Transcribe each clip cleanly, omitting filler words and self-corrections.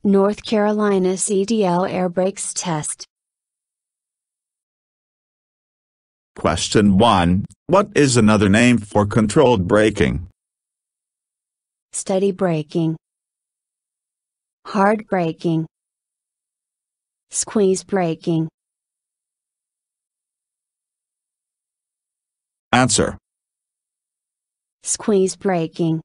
North Carolina CDL air brakes test. Question 1. What is another name for controlled braking? Steady braking, hard braking, squeeze braking. Answer. Squeeze braking.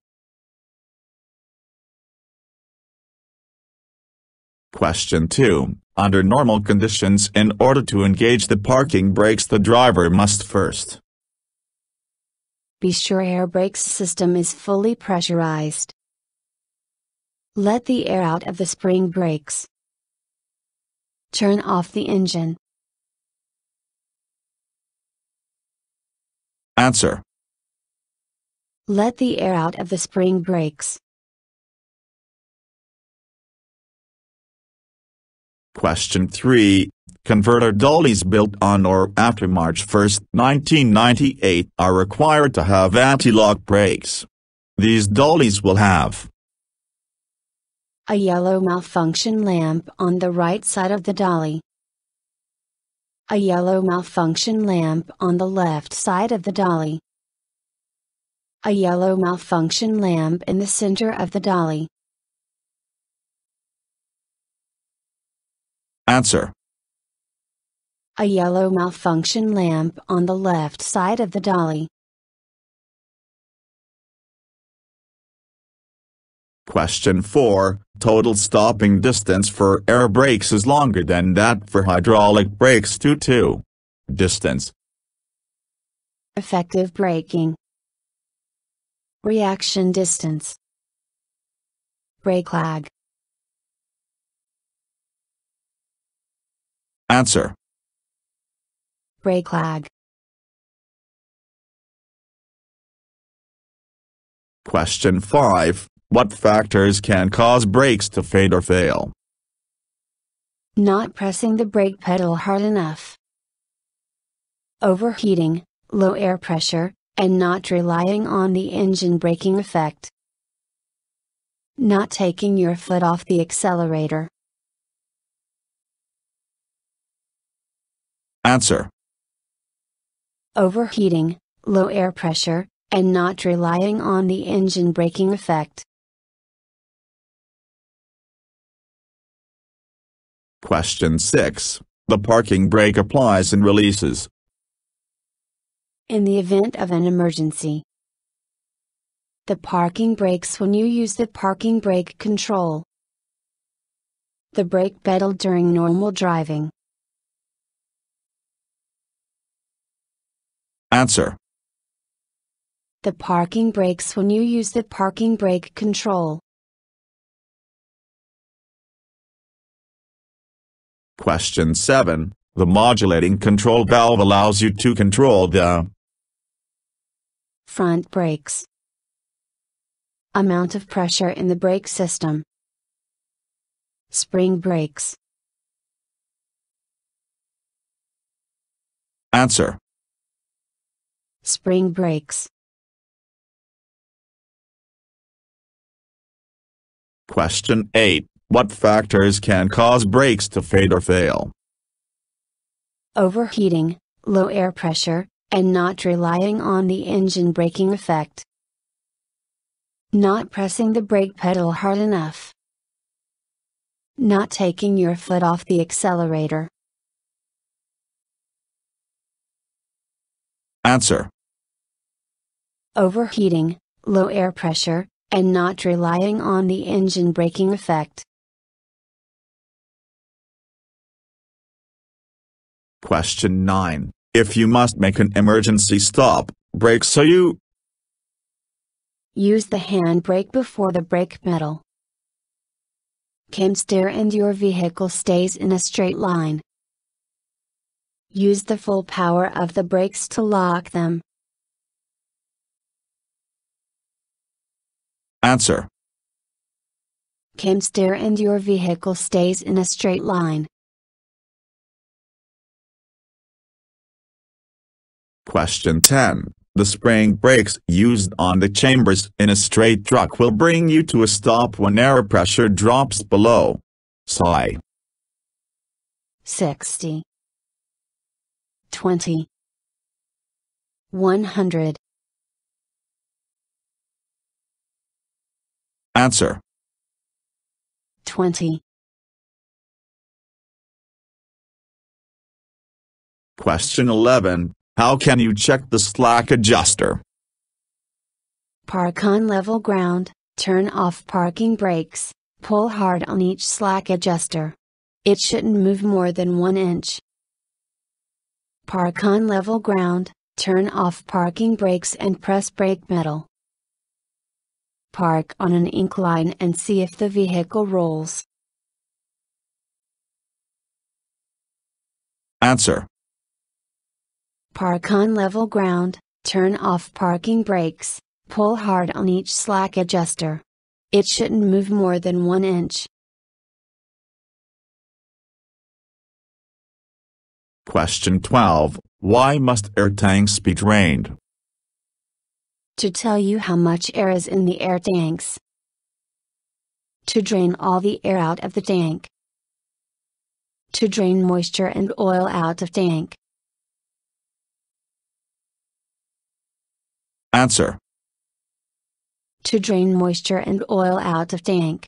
Question 2. Under normal conditions, in order to engage the parking brakes, the driver must first be sure air brakes system is fully pressurized. Let the air out of the spring brakes. Turn off the engine. Answer. Let the air out of the spring brakes. Question 3. Converter dollies built on or after March 1, 1998 are required to have anti-lock brakes. These dollies will have a yellow malfunction lamp on the right side of the dolly, a yellow malfunction lamp on the left side of the dolly, a yellow malfunction lamp in the center of the dolly. Answer. A yellow malfunction lamp on the left side of the dolly. Question 4. Total stopping distance for air brakes is longer than that for hydraulic brakes due to distance. Effective braking. Reaction distance. Brake lag. Answer. Brake lag. Question 5. What factors can cause brakes to fade or fail? Not pressing the brake pedal hard enough. Overheating, low air pressure, and not relying on the engine braking effect. Not taking your foot off the accelerator. Answer. Overheating, low air pressure, and not relying on the engine braking effect. Question 6. The parking brake applies and releases in the event of an emergency. The parking brakes when you use the parking brake control. The brake pedal during normal driving. Answer. The parking brakes when you use the parking brake control. Question 7. The modulating control valve allows you to control the front brakes. Amount of pressure in the brake system. Spring brakes. Answer. Spring brakes. Question 8. What factors can cause brakes to fade or fail? Overheating, low air pressure, and not relying on the engine braking effect. Not pressing the brake pedal hard enough. Not taking your foot off the accelerator. Answer. Overheating, low air pressure, and not relying on the engine braking effect. Question 9. If you must make an emergency stop, brake so you use the handbrake before the brake pedal. Can steer and your vehicle stays in a straight line. Use the full power of the brakes to lock them. Answer. Can steer and your vehicle stays in a straight line. Question 10. The spring brakes used on the chambers in a straight truck will bring you to a stop when air pressure drops below Sigh. 60, 20, 100. Answer. 20. Question 11. How can you check the slack adjuster? Park on level ground, turn off parking brakes, pull hard on each slack adjuster. It shouldn't move more than 1 inch. Park on level ground, turn off parking brakes and press brake pedal. Park on an incline and see if the vehicle rolls. Answer. Park on level ground, turn off parking brakes, pull hard on each slack adjuster. It shouldn't move more than 1 inch. Question 12. Why must air tanks be drained? To tell you how much air is in the air tanks. To drain all the air out of the tank. To drain moisture and oil out of tank. Answer. To drain moisture and oil out of tank.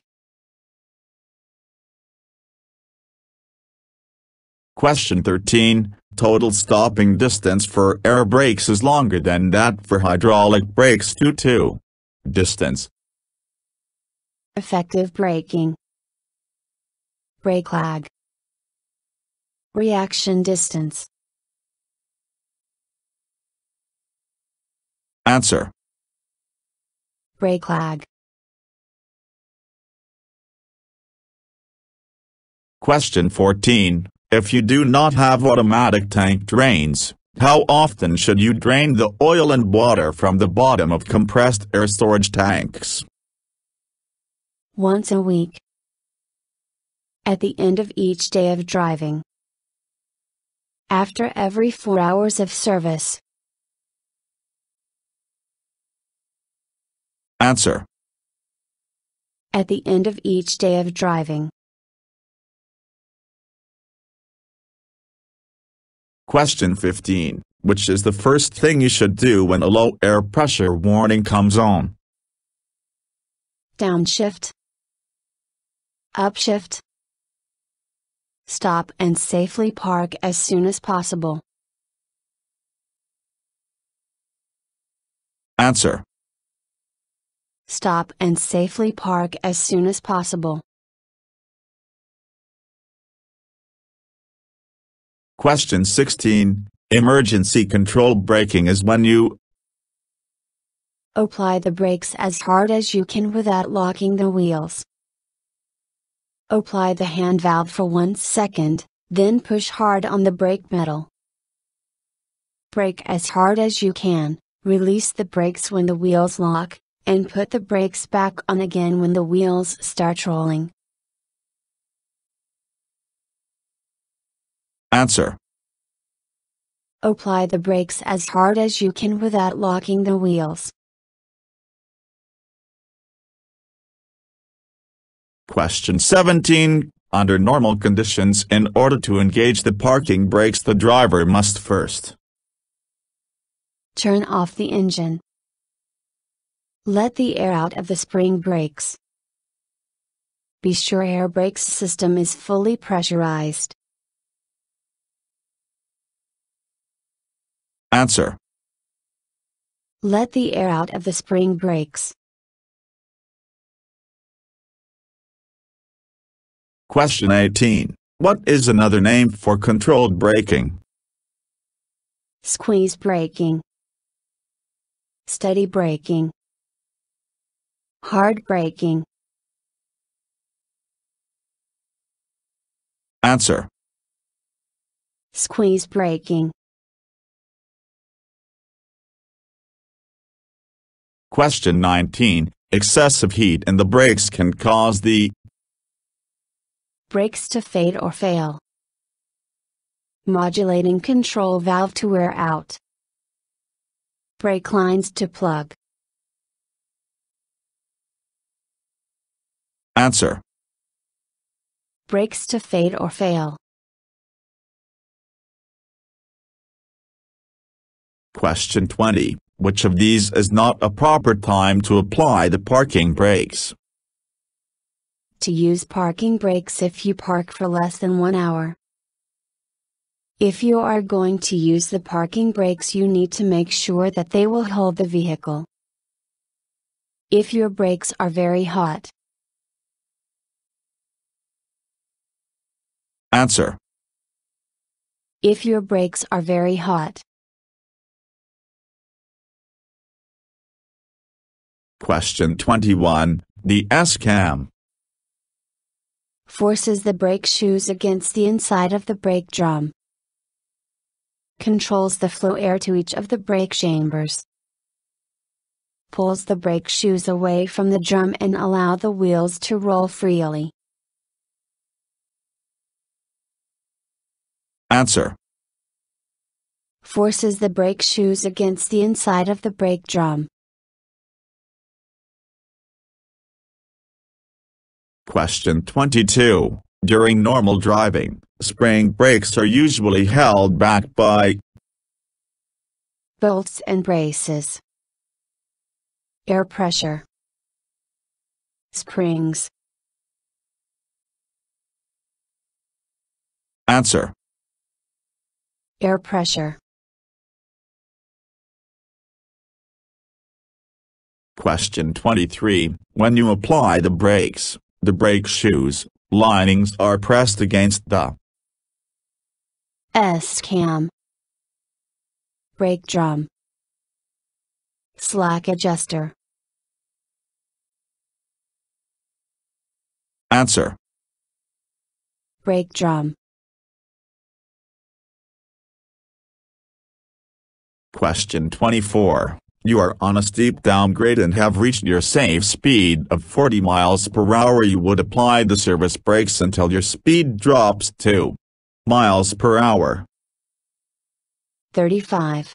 Question 13. Total stopping distance for air brakes is longer than that for hydraulic brakes due to distance. Effective braking. Brake lag. Reaction distance. Answer. Brake lag. Question 14. If you do not have automatic tank drains, how often should you drain the oil and water from the bottom of compressed air storage tanks? Once a week. At the end of each day of driving. After every 4 hours of service. Answer. At the end of each day of driving. Question 15. Which is the first thing you should do when a low air pressure warning comes on? Downshift. Upshift. Stop and safely park as soon as possible. Answer. Stop and safely park as soon as possible. Question 16. Emergency control braking is when you apply the brakes as hard as you can without locking the wheels. Apply the hand valve for 1 second, then push hard on the brake pedal. Brake as hard as you can, release the brakes when the wheels lock, and put the brakes back on again when the wheels start rolling. Answer. Apply the brakes as hard as you can without locking the wheels. Question 17. Under normal conditions, in order to engage the parking brakes, the driver must first turn off the engine. Let the air out of the spring brakes. Be sure air brakes system is fully pressurized. Answer. Let the air out of the spring brakes. Question 18. What is another name for controlled braking? Squeeze braking. Steady braking. Hard braking. Answer. Squeeze braking. Question 19. Excessive heat in the brakes can cause the brakes to fade or fail. Modulating control valve to wear out. Brake lines to plug. Answer. brakes to fade or fail? Question 20. Which of these is not a proper time to apply the parking brakes? To use parking brakes if you park for less than 1 hour. If you are going to use the parking brakes, you need to make sure that they will hold the vehicle. If your brakes are very hot. Answer. If your brakes are very hot. Question 21. The S-cam forces the brake shoes against the inside of the brake drum. Controls the flow air to each of the brake chambers. Pulls the brake shoes away from the drum and allow the wheels to roll freely. Answer. Forces the brake shoes against the inside of the brake drum. Question 22. During normal driving, spring brakes are usually held back by bolts and braces, air pressure, springs. Answer. Air pressure. Question 23. When you apply the brakes, the brake shoes linings are pressed against the S-cam, brake drum, slack adjuster. Answer. Brake drum. Question 24. You are on a steep downgrade and have reached your safe speed of 40 miles per hour. You would apply the service brakes until your speed drops to miles per hour. 35,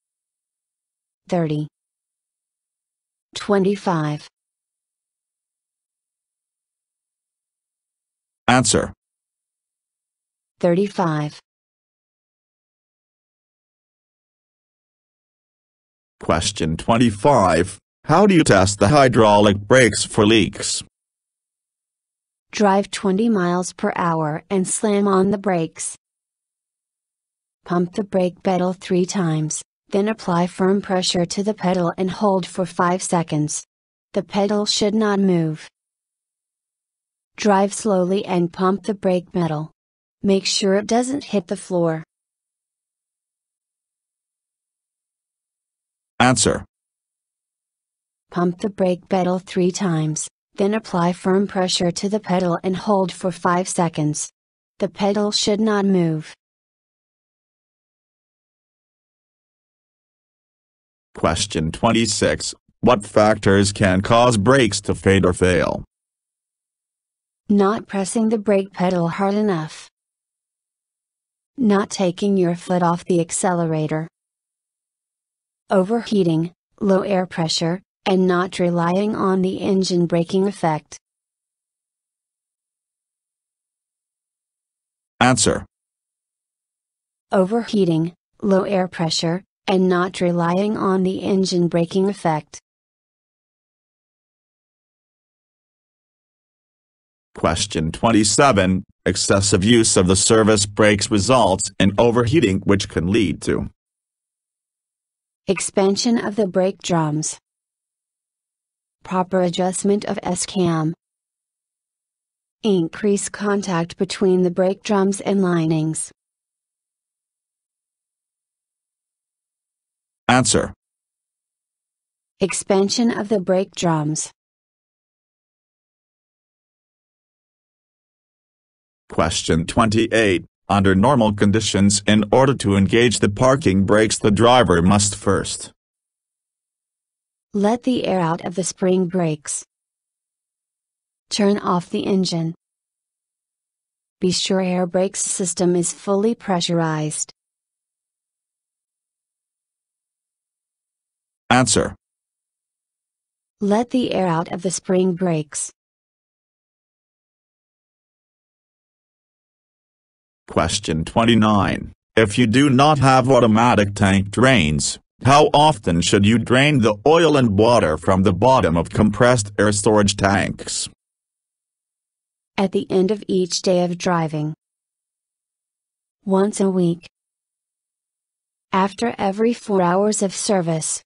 30, 25. Answer. 35. Question 25. How do you test the hydraulic brakes for leaks? Drive 20 miles per hour and slam on the brakes. Pump the brake pedal 3 times, then apply firm pressure to the pedal and hold for 5 seconds. The pedal should not move. Drive slowly and pump the brake pedal. Make sure it doesn't hit the floor. Answer. Pump the brake pedal 3 times, then apply firm pressure to the pedal and hold for 5 seconds. The pedal should not move. Question 26. What factors can cause brakes to fade or fail? Not pressing the brake pedal hard enough. Not taking your foot off the accelerator. Overheating, low air pressure, and not relying on the engine braking effect. Answer. Overheating, low air pressure, and not relying on the engine braking effect. Question 27. Excessive use of the service brakes results in overheating, which can lead to expansion of the brake drums, proper adjustment of S-cam, increase contact between the brake drums and linings. Answer. Expansion of the brake drums. Question 28. Under normal conditions, in order to engage the parking brakes, the driver must first let the air out of the spring brakes. Turn off the engine. Be sure air brakes system is fully pressurized. Answer. Let the air out of the spring brakes. Question 29. If you do not have automatic tank drains, how often should you drain the oil and water from the bottom of compressed air storage tanks? At the end of each day of driving. Once a week. After every 4 hours of service.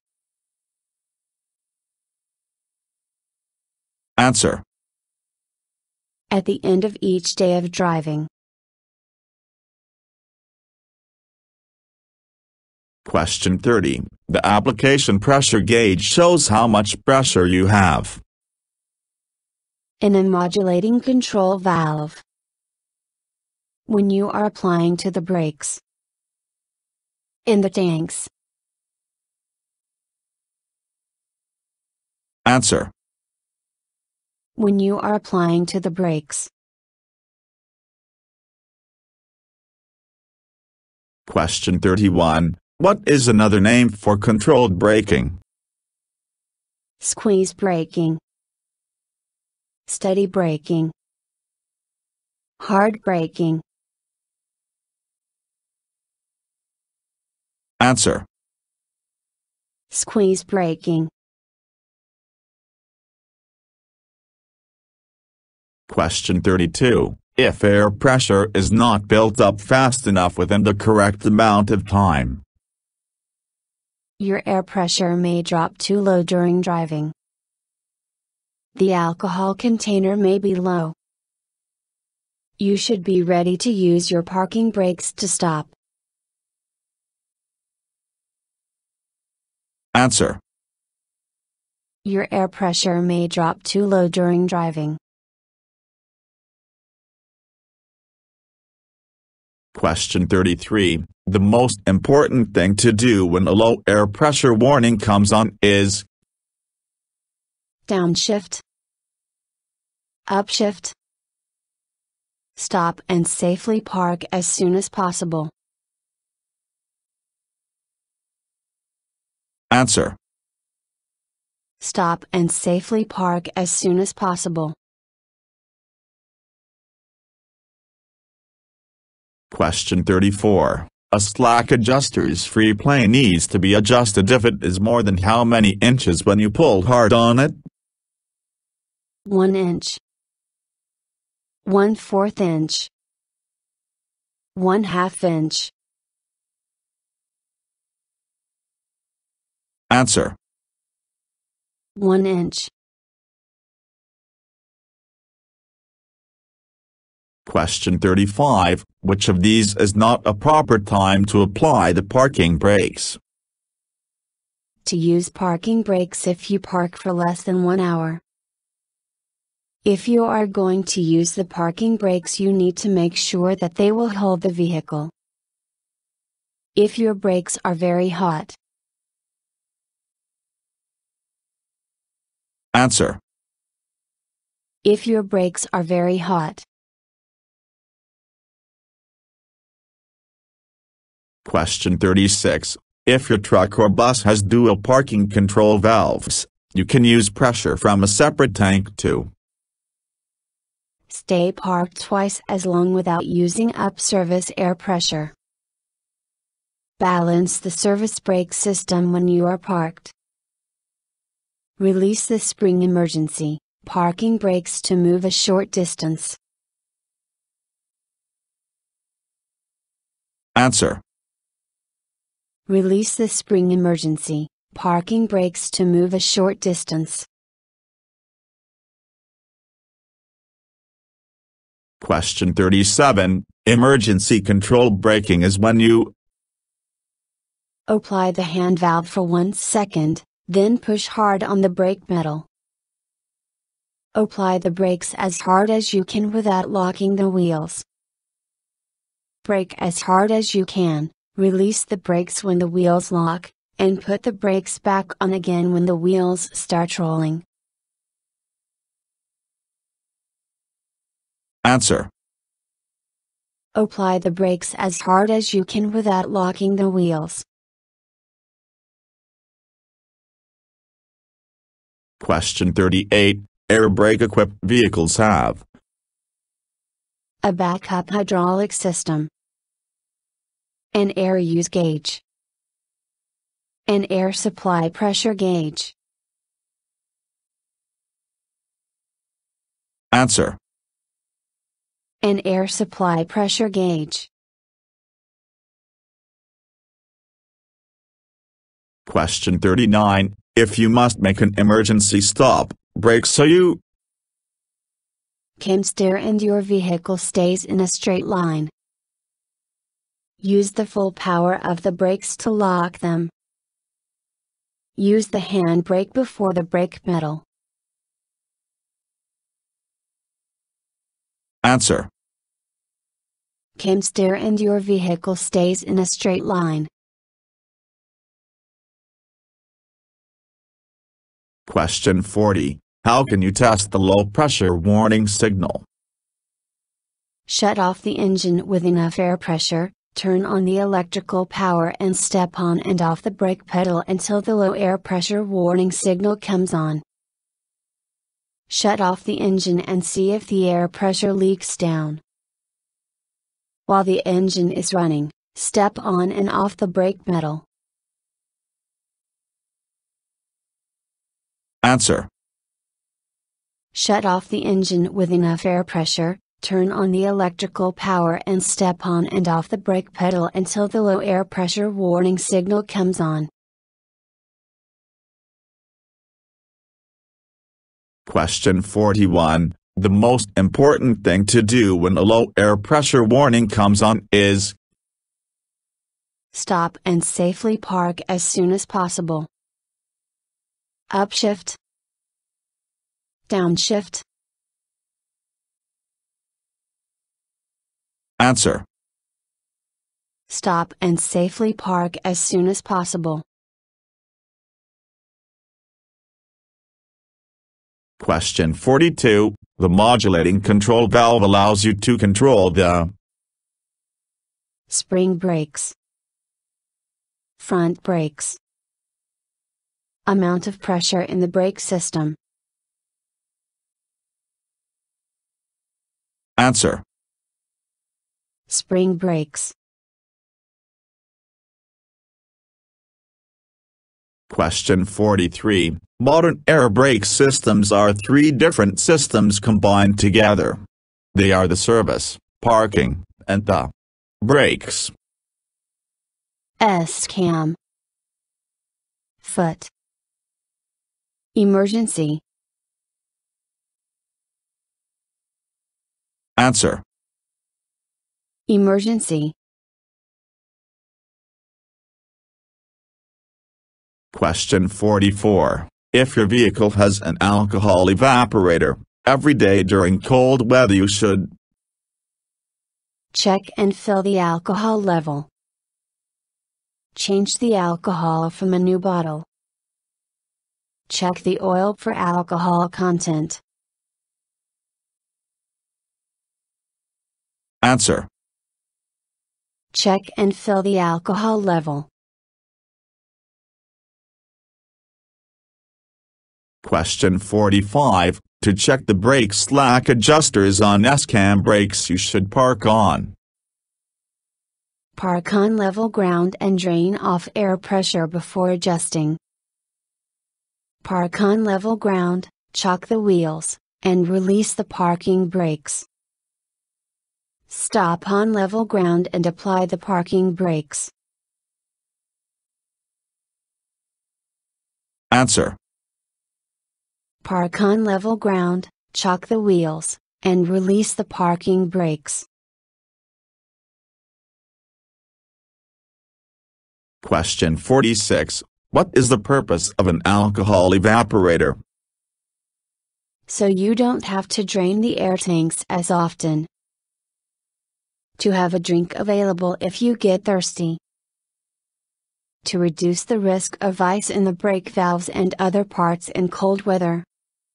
Answer. At the end of each day of driving. Question 30. The application pressure gauge shows how much pressure you have. In a modulating control valve. When you are applying to the brakes. In the tanks. Answer. When you are applying to the brakes. Question 31. What is another name for controlled braking? Squeeze braking. Steady braking. Hard braking. Answer. Squeeze braking. Question 32. If air pressure is not built up fast enough within the correct amount of time, your air pressure may drop too low during driving. The alcohol container may be low. You should be ready to use your parking brakes to stop. Answer. Your air pressure may drop too low during driving. Question 33. The most important thing to do when a low air pressure warning comes on is downshift, upshift, stop and safely park as soon as possible. Answer. Stop and safely park as soon as possible. Question 34. A slack adjuster's free plane needs to be adjusted if it is more than how many inches when you pull hard on it? 1 inch. 1/4 inch. 1/2 inch. Answer. 1 inch. Question 35. Which of these is not a proper time to apply the parking brakes? To use parking brakes if you park for less than 1 hour. If you are going to use the parking brakes, you need to make sure that they will hold the vehicle. If your brakes are very hot. Answer. If your brakes are very hot. Question 36. If your truck or bus has dual parking control valves, you can use pressure from a separate tank too. Stay parked twice as long without using up service air pressure. Balance the service brake system when you are parked. Release the spring emergency parking brakes to move a short distance. Answer. Release the spring emergency parking brakes to move a short distance. Question 37. Emergency control braking is when you apply the hand valve for 1 second, then push hard on the brake pedal. Apply the brakes as hard as you can without locking the wheels. Brake as hard as you can, release the brakes when the wheels lock, and put the brakes back on again when the wheels start rolling. Answer. Apply the brakes as hard as you can without locking the wheels. Question 38. Air brake equipped vehicles have A backup hydraulic system. An air use gauge. An air supply pressure gauge. Answer. An air supply pressure gauge. Question 39. If you must make an emergency stop, brake so you can steer and your vehicle stays in a straight line. Use the full power of the brakes to lock them. Use the handbrake before the brake pedal. Answer. Can steer and your vehicle stays in a straight line. Question 40. How can you test the low pressure warning signal? Shut off the engine with enough air pressure, turn on the electrical power and step on and off the brake pedal until the low air pressure warning signal comes on. Shut off the engine and see if the air pressure leaks down. While the engine is running, step on and off the brake pedal. Answer. Shut off the engine with enough air pressure, turn on the electrical power and step on and off the brake pedal until the low air pressure warning signal comes on. Question 41. The most important thing to do when a low air pressure warning comes on is stop and safely park as soon as possible. Upshift. Downshift. Answer. Stop and safely park as soon as possible. Question 42. The modulating control valve allows you to control the spring brakes, front brakes, amount of pressure in the brake system. Answer. Spring brakes. Question 43. Modern air brake systems are three different systems combined together. They are the service, parking, and the brakes. SCAM. Foot. Emergency. Answer. Emergency. Question 44. If your vehicle has an alcohol evaporator, every day during cold weather you should check and fill the alcohol level. Change the alcohol from a new bottle. Check the oil for alcohol content. Answer. Check and fill the alcohol level. Question 45. To check the brake slack adjusters on SCAM brakes you should park on. Park on level ground and drain off air pressure before adjusting. Park on level ground, chock the wheels, and release the parking brakes. Stop on level ground and apply the parking brakes. Answer. Park on level ground, chock the wheels, and release the parking brakes. Question 46. What is the purpose of an alcohol evaporator? So you don't have to drain the air tanks as often. To have a drink available if you get thirsty. To reduce the risk of ice in the brake valves and other parts in cold weather.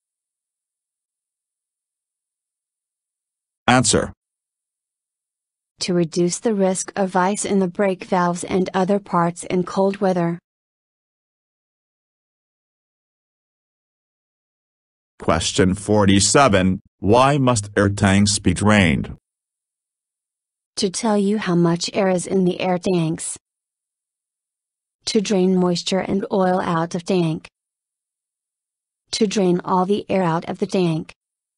Answer. To reduce the risk of ice in the brake valves and other parts in cold weather. Question 47. Why must air tanks be drained? To tell you how much air is in the air tanks. To drain moisture and oil out of tank. To drain all the air out of the tank.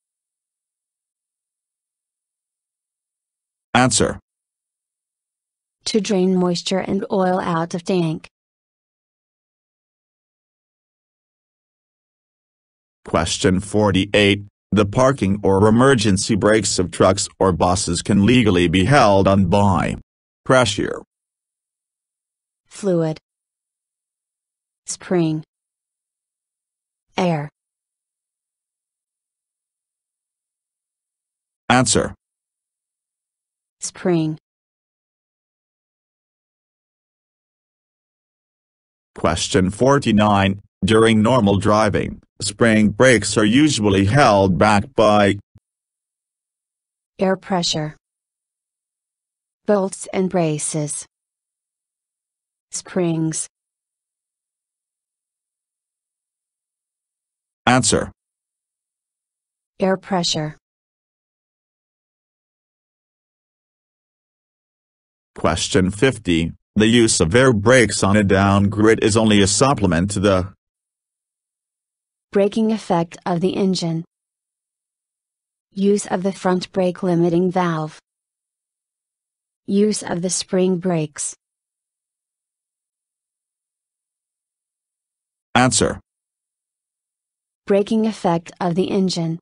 Answer. To drain moisture and oil out of tank. Question 48. The parking or emergency brakes of trucks or buses can legally be held on by pressure, Fluid, spring, air. Answer. Spring. Question 49. During normal driving, spring brakes are usually held back by Air pressure. Bolts and braces. Springs. Answer. Air pressure. Question 50. The use of air brakes on a down grid is only a supplement to the braking effect of the engine. Use of the front brake limiting valve. Use of the spring brakes. Answer. Braking effect of the engine.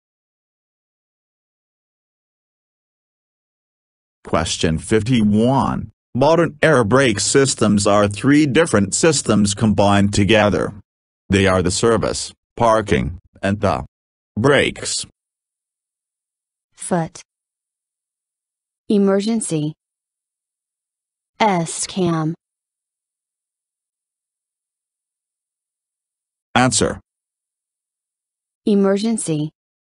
Question 51. Modern air brake systems are three different systems combined together. They are the service, parking, and the brakes. Foot. Emergency. SCAM. Answer. Emergency.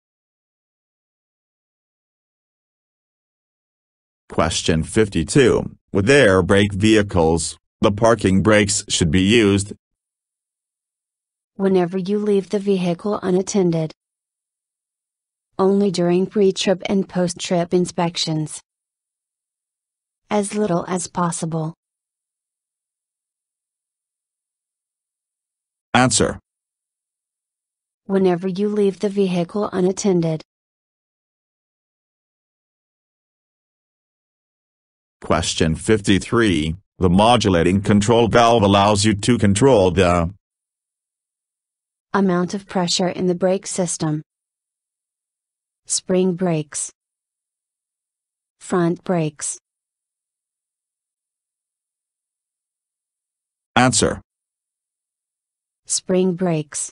Question 52. With air brake vehicles, the parking brakes should be used whenever you leave the vehicle unattended. Only during pre-trip and post-trip inspections. As little as possible. Answer. Whenever you leave the vehicle unattended. Question 53. The modulating control valve allows you to control the amount of pressure in the brake system. Spring brakes. Front brakes. Answer. Spring brakes.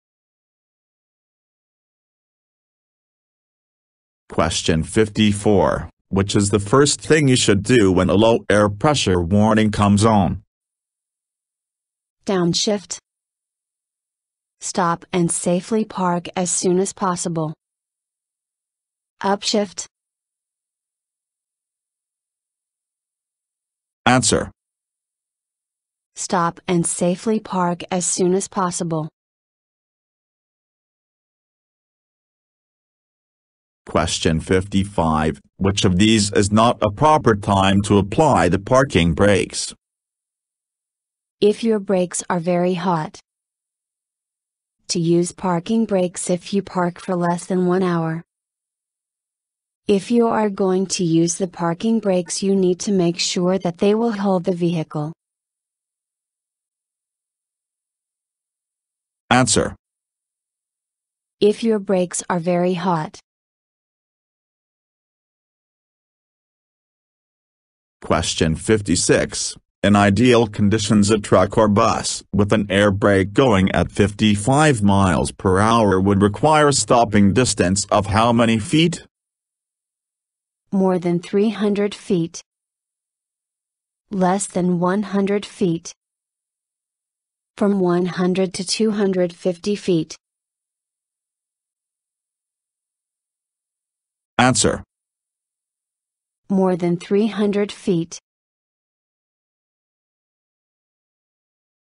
Question 54. Which is the first thing you should do when a low air pressure warning comes on? Downshift. Stop and safely park as soon as possible. Upshift. Answer. Stop and safely park as soon as possible. Question 55. Which of these is not a proper time to apply the parking brakes? If your brakes are very hot. To use parking brakes if you park for less than 1 hour. If you are going to use the parking brakes, you need to make sure that they will hold the vehicle. Answer. If your brakes are very hot. Question 56. In ideal conditions, a truck or bus with an air brake going at 55 miles per hour would require a stopping distance of how many feet? More than 300 feet. Less than 100 feet. From 100 to 250 feet. Answer. More than 300 feet.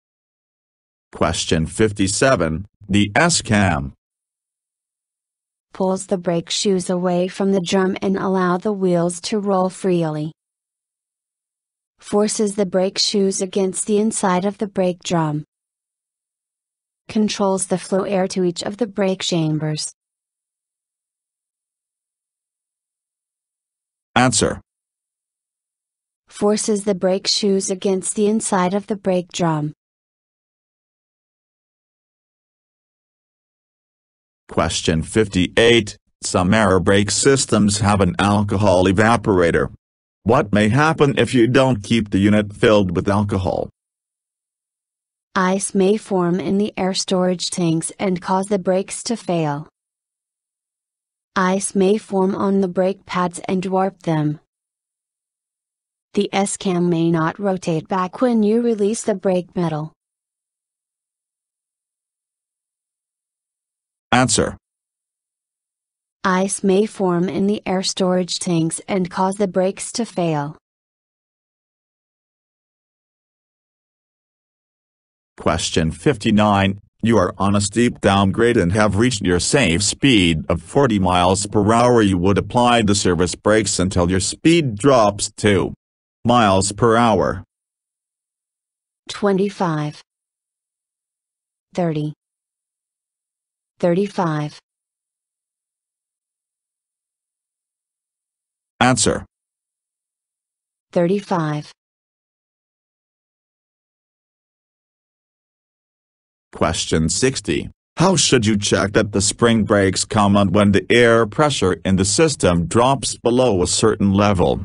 Question 57. The SCAM pulls the brake shoes away from the drum and allow the wheels to roll freely. Forces the brake shoes against the inside of the brake drum. Controls the flow air to each of the brake chambers. Answer. Forces the brake shoes against the inside of the brake drum. Question 58. Some air brake systems have an alcohol evaporator. What may happen if you don't keep the unit filled with alcohol? Ice may form in the air storage tanks and cause the brakes to fail. Ice may form on the brake pads and warp them. The S-cam may not rotate back when you release the brake pedal. Answer. Ice may form in the air storage tanks and cause the brakes to fail. Question 59. You are on a steep downgrade and have reached your safe speed of 40 miles per hour. You would apply the service brakes until your speed drops to miles per hour. 25, 30, 35. Answer. 35. Question 60. How should you check that the spring brakes come on when the air pressure in the system drops below a certain level?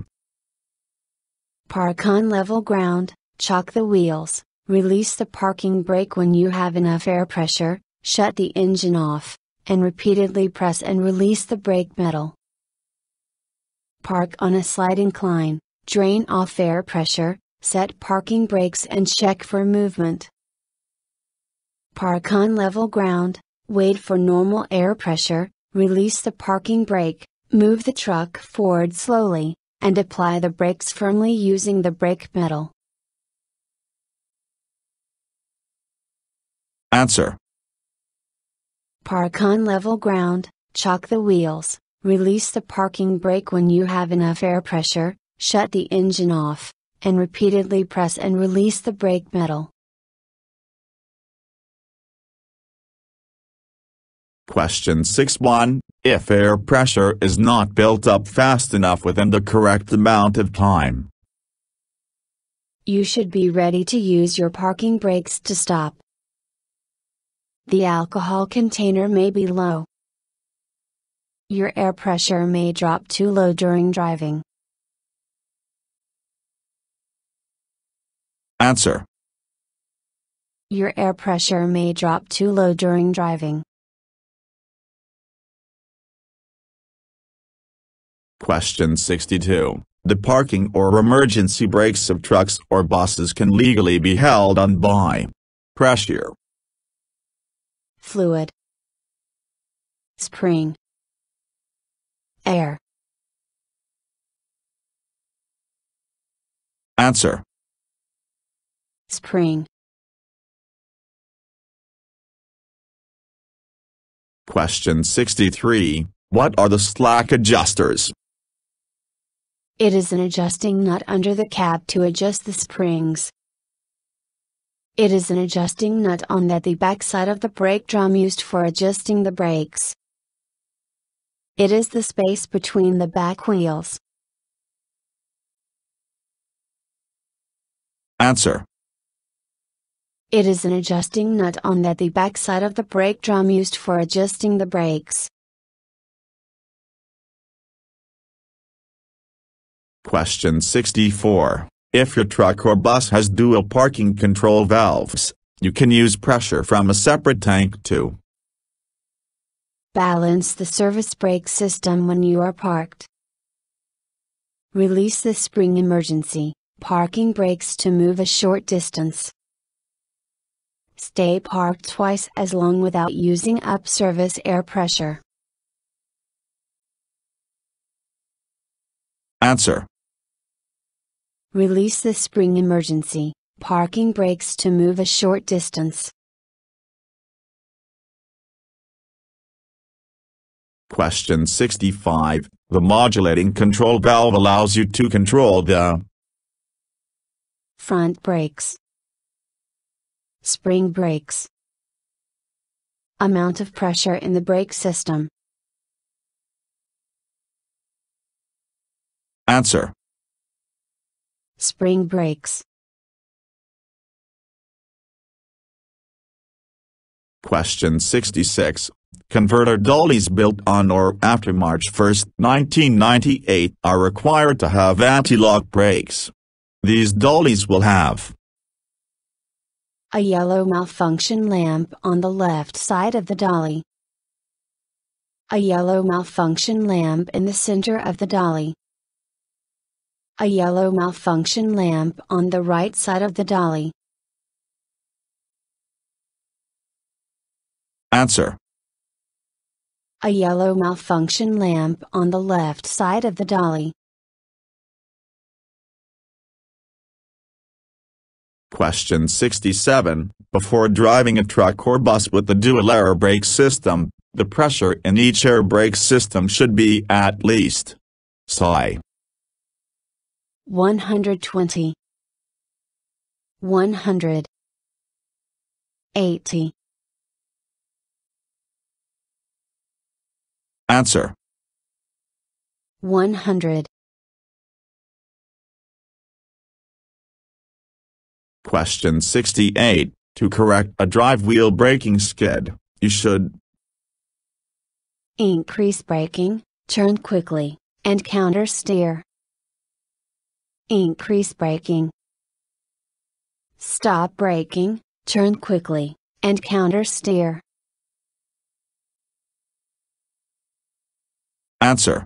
Park on level ground, chock the wheels, release the parking brake when you have enough air pressure, shut the engine off, and repeatedly press and release the brake pedal. Park on a slight incline, drain off air pressure, set parking brakes and check for movement. Park on level ground, wait for normal air pressure, release the parking brake, move the truck forward slowly, and apply the brakes firmly using the brake pedal. Answer. Park on level ground, chock the wheels, release the parking brake when you have enough air pressure, shut the engine off, and repeatedly press and release the brake pedal. Question 61. If air pressure is not built up fast enough within the correct amount of time, you should be ready to use your parking brakes to stop. The alcohol container may be low. Your air pressure may drop too low during driving. Answer. Your air pressure may drop too low during driving. Question 62. The parking or emergency brakes of trucks or buses can legally be held on by pressure, Fluid, spring, air. Answer. Spring. Question 63. What are the slack adjusters? It is an adjusting nut under the cab to adjust the springs. It is an adjusting nut on the backside of the brake drum used for adjusting the brakes. It is the space between the back wheels. Answer. It is an adjusting nut on the backside of the brake drum used for adjusting the brakes. Question 64. If your truck or bus has dual parking control valves, you can use pressure from a separate tank to balance the service brake system when you are parked. Release the spring emergency parking brakes to move a short distance. Stay parked twice as long without using up service air pressure. Answer. Release the spring emergency parking brakes to move a short distance. Question 65. The modulating control valve allows you to control the front brakes, spring brakes, amount of pressure in the brake system. Answer. Spring brakes. Question 66. Converter dollies built on or after March 1, 1998 are required to have anti-lock brakes. These dollies will have a yellow malfunction lamp on the left side of the dolly, a yellow malfunction lamp in the center of the dolly, a yellow malfunction lamp on the right side of the dolly. Answer. A yellow malfunction lamp on the left side of the dolly. Question 67. Before driving a truck or bus with the dual air brake system, the pressure in each air brake system should be at least psi 120, 180. Answer. 100. Question 68. To correct a drive wheel braking skid, you should increase braking, turn quickly, and counter steer. Increase braking. Stop braking, turn quickly, and counter steer. Answer.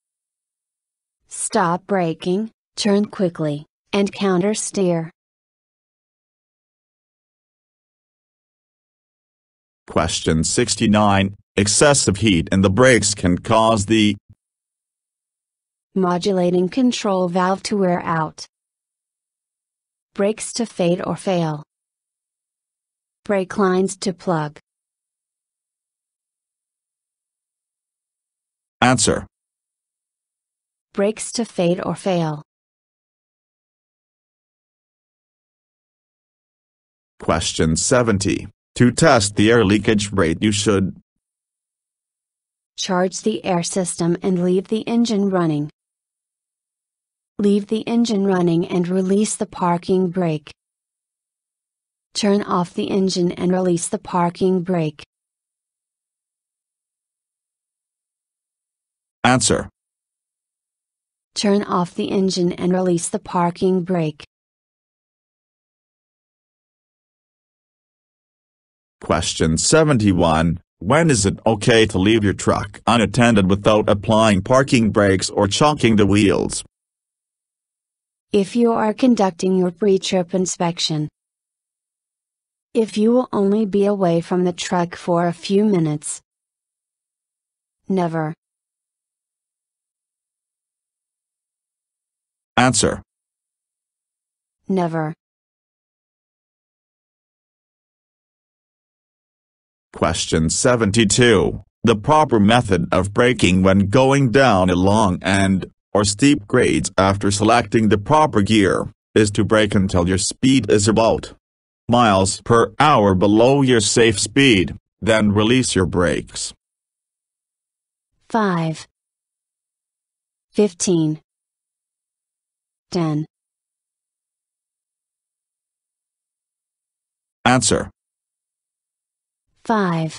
Stop braking, turn quickly, and counter steer. Question 69. Excessive heat in the brakes can cause the modulating control valve to wear out, brakes to fade or fail, brake lines to plug. Answer. Brakes to fade or fail. Question 70. To test the air leakage rate, you should charge the air system and leave the engine running. Leave the engine running and release the parking brake. Turn off the engine and release the parking brake. Answer. Turn off the engine and release the parking brake. Question 71. When is it okay to leave your truck unattended without applying parking brakes or chocking the wheels? If you are conducting your pre-trip inspection. If you will only be away from the truck for a few minutes. Never. Answer. Never. Question 72. The proper method of braking when going down a long or steep grades after selecting the proper gear, is to brake until your speed is about miles per hour below your safe speed, then release your brakes. 5, 15, 10. Answer. 5.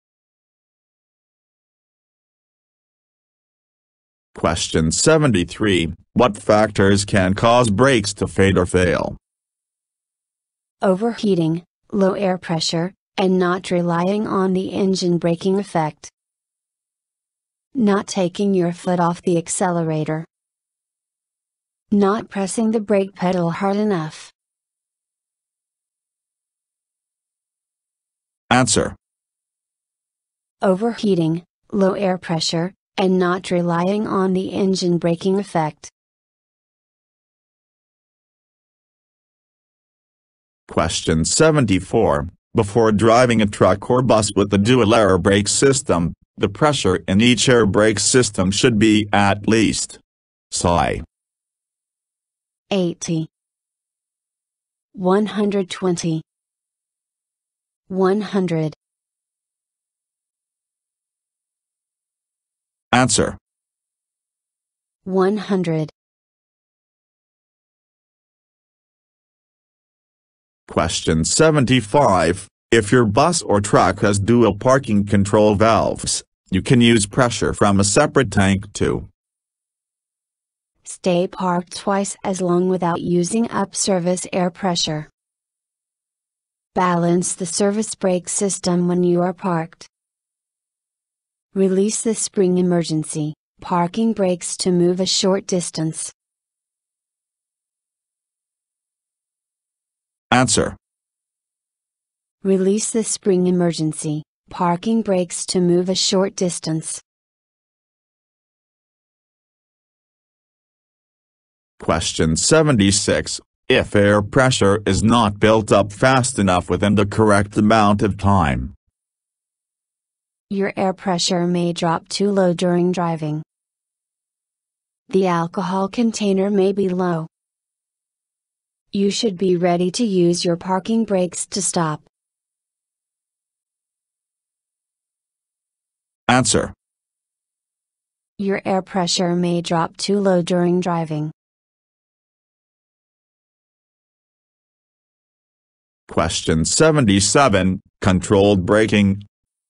Question 73. What factors can cause brakes to fade or fail? Overheating, low air pressure, and not relying on the engine braking effect. Not taking your foot off the accelerator. Not pressing the brake pedal hard enough. Answer. Overheating, low air pressure, and not relying on the engine braking effect. Question 74. Before driving a truck or bus with the dual air brake system, The pressure in each air brake system should be at least psi 80, 120, 100. Answer. 100. Question 75. If your bus or truck has dual parking control valves, you can use pressure from a separate tank to stay parked twice as long without using up service air pressure. Balance the service brake system when you are parked. Release the spring emergency parking brakes to move a short distance. Answer. Release the spring emergency parking brakes to move a short distance. Question 76. If air pressure is not built up fast enough within the correct amount of time, your air pressure may drop too low during driving. The alcohol container may be low. You should be ready to use your parking brakes to stop. Answer. Your air pressure may drop too low during driving. Question 77. Controlled braking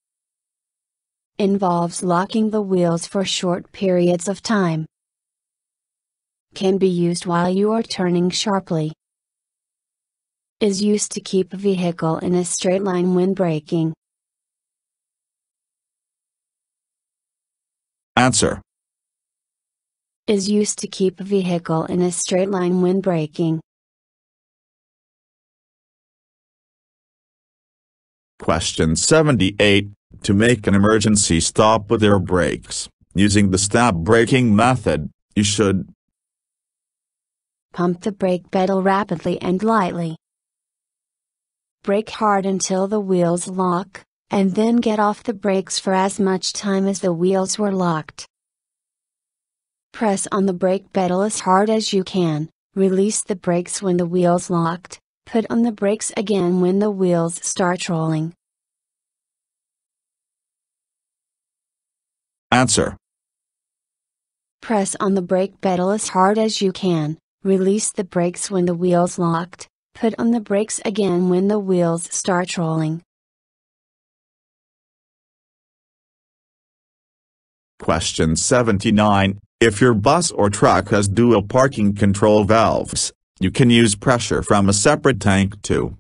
involves locking the wheels for short periods of time. Can be used while you are turning sharply. Is used to keep a vehicle in a straight line when braking. Answer. Is used to keep a vehicle in a straight line when braking. Question 78. To make an emergency stop with air brakes, using the stab braking method, you should pump the brake pedal rapidly and lightly. Brake hard until the wheels lock, and then get off the brakes for as much time as the wheels were locked. Press on the brake pedal as hard as you can, release the brakes when the wheels locked, put on the brakes again when the wheels start rolling. Answer. Press on the brake pedal as hard as you can, release the brakes when the wheels locked, put on the brakes again when the wheels start rolling. Question 79. If your bus or truck has dual parking control valves, you can use pressure from a separate tank to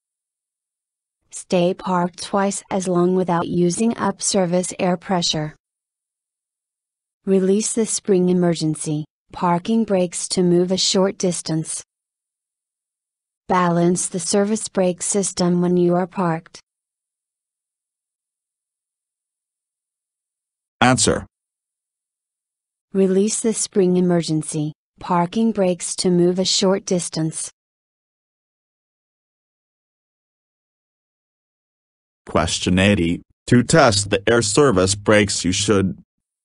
stay parked twice as long without using up service air pressure. Release the spring emergency parking brakes to move a short distance. Balance the service brake system when you are parked. Answer. Release the spring emergency parking brakes to move a short distance. Question 80. To test the air service brakes, you should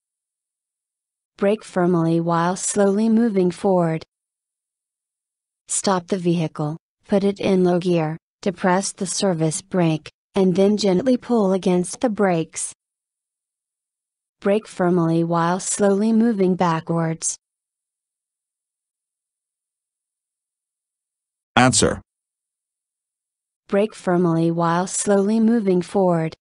brake firmly while slowly moving forward. Stop the vehicle, put it in low gear, depress the service brake, and then gently pull against the brakes. Brake firmly while slowly moving backwards. Answer. Brake firmly while slowly moving forward.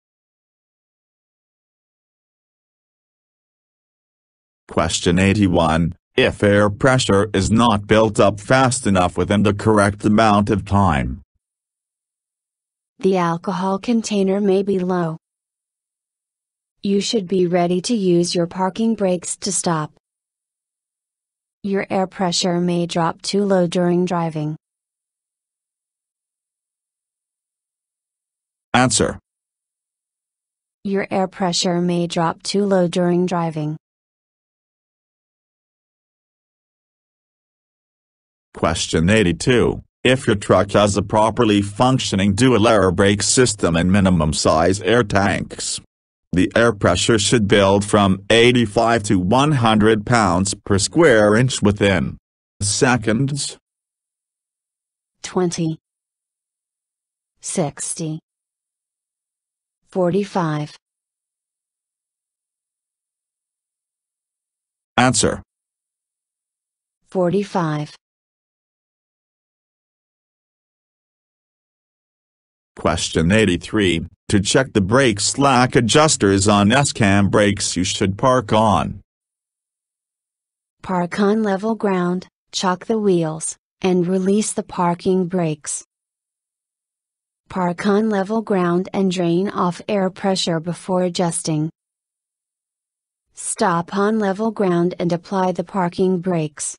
Question 81. If air pressure is not built up fast enough within the correct amount of time, the alcohol container may be low. You should be ready to use your parking brakes to stop. Your air pressure may drop too low during driving. Answer. Your air pressure may drop too low during driving. Question 82. If your truck has a properly functioning dual air brake system and minimum size air tanks, the air pressure should build from 85 to 100 pounds per square inch within seconds. 20, 60, 45. Answer: 45. Question 83. To check the brake slack adjusters on S-Cam brakes, you should park on Park on level ground, chock the wheels, and release the parking brakes. Park on level ground and drain off air pressure before adjusting. Stop on level ground and apply the parking brakes.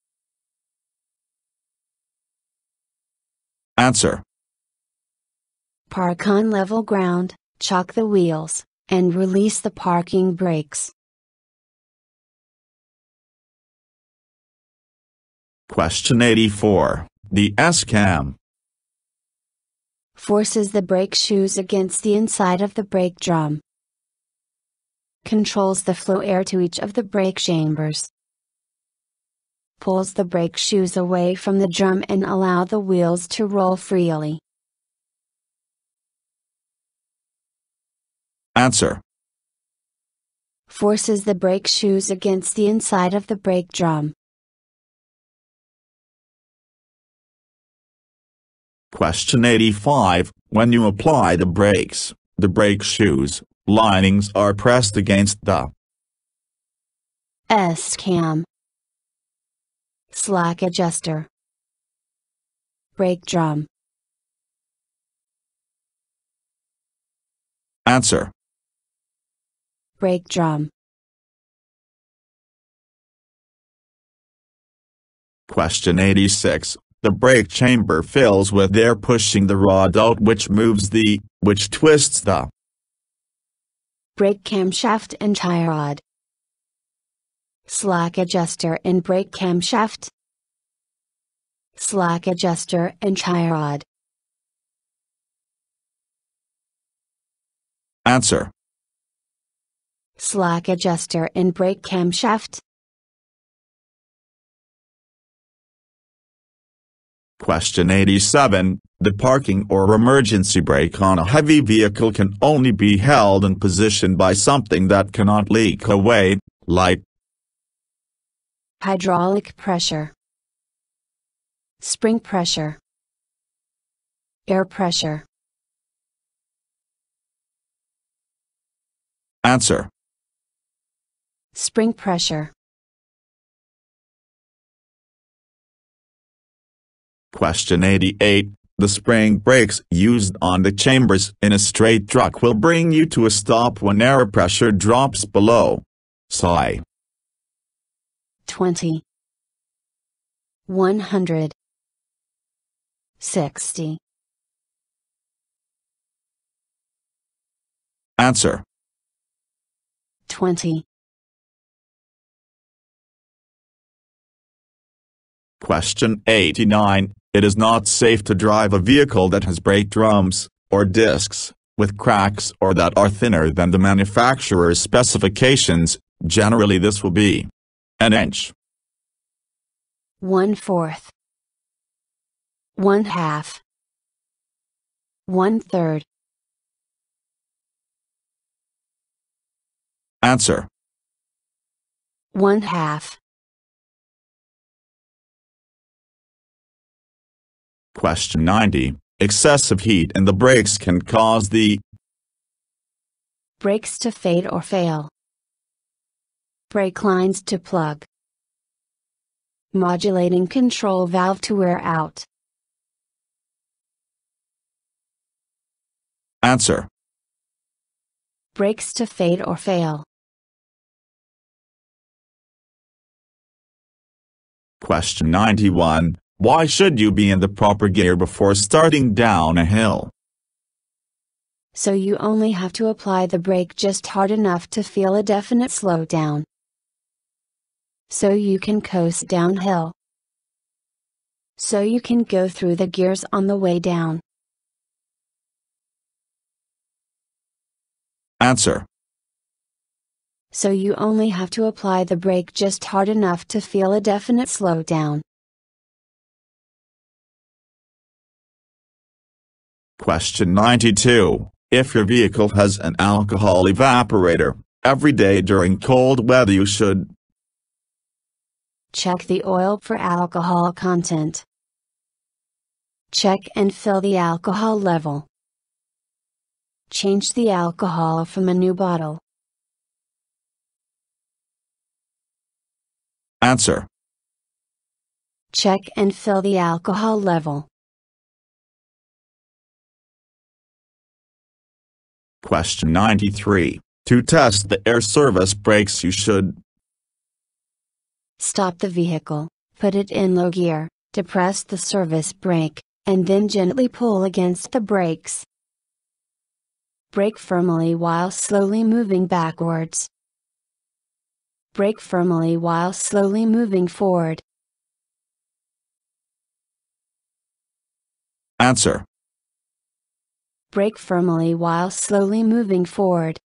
Answer: Park on level ground, chock the wheels, and release the parking brakes. Question 84. The S-Cam Forces the brake shoes against the inside of the brake drum. Controls the flow air to each of the brake chambers. Pulls the brake shoes away from the drum and allow the wheels to roll freely. Answer: Forces the brake shoes against the inside of the brake drum. Question 85. When you apply the brakes, the brake shoes linings are pressed against the S-Cam, slack adjuster, brake drum. Answer: Brake drum. Question 86. The brake chamber fills with air, pushing the rod out, which twists the Brake camshaft and tie rod. Slack adjuster and brake camshaft. Slack adjuster and tie rod. Answer: Slack adjuster and brake camshaft. Question 87. The parking or emergency brake on a heavy vehicle can only be held in position by something that cannot leak away, like Hydraulic pressure, spring pressure, air pressure. Answer: Spring pressure. Question 88. The spring brakes used on the chambers in a straight truck will bring you to a stop when air pressure drops below psi 20, 100, 60. Answer: 20. Question 89. It is not safe to drive a vehicle that has brake drums, or discs, with cracks or that are thinner than the manufacturer's specifications. Generally this will be an inch, 1/4, 1/2, 1/3. Answer: 1/2. Question 90. Excessive heat in the brakes can cause the Brakes to fade or fail. Brake lines to plug. Modulating control valve to wear out. Answer: Brakes to fade or fail. Question 91. Why should you be in the proper gear before starting down a hill? So you only have to apply the brake just hard enough to feel a definite slowdown. So you can coast downhill. So you can go through the gears on the way down. Answer: so you only have to apply the brake just hard enough to feel a definite slowdown. Question 92. If your vehicle has an alcohol evaporator, every day during cold weather you should check the oil for alcohol content. Check and fill the alcohol level. Change the alcohol from a new bottle. Answer. Check and fill the alcohol level. Question 93. To test the air service brakes you should stop the vehicle, put it in low gear, depress the service brake, and then gently pull against the brakes. Brake firmly while slowly moving backwards. Brake firmly while slowly moving forward. Answer. Brake firmly while slowly moving forward.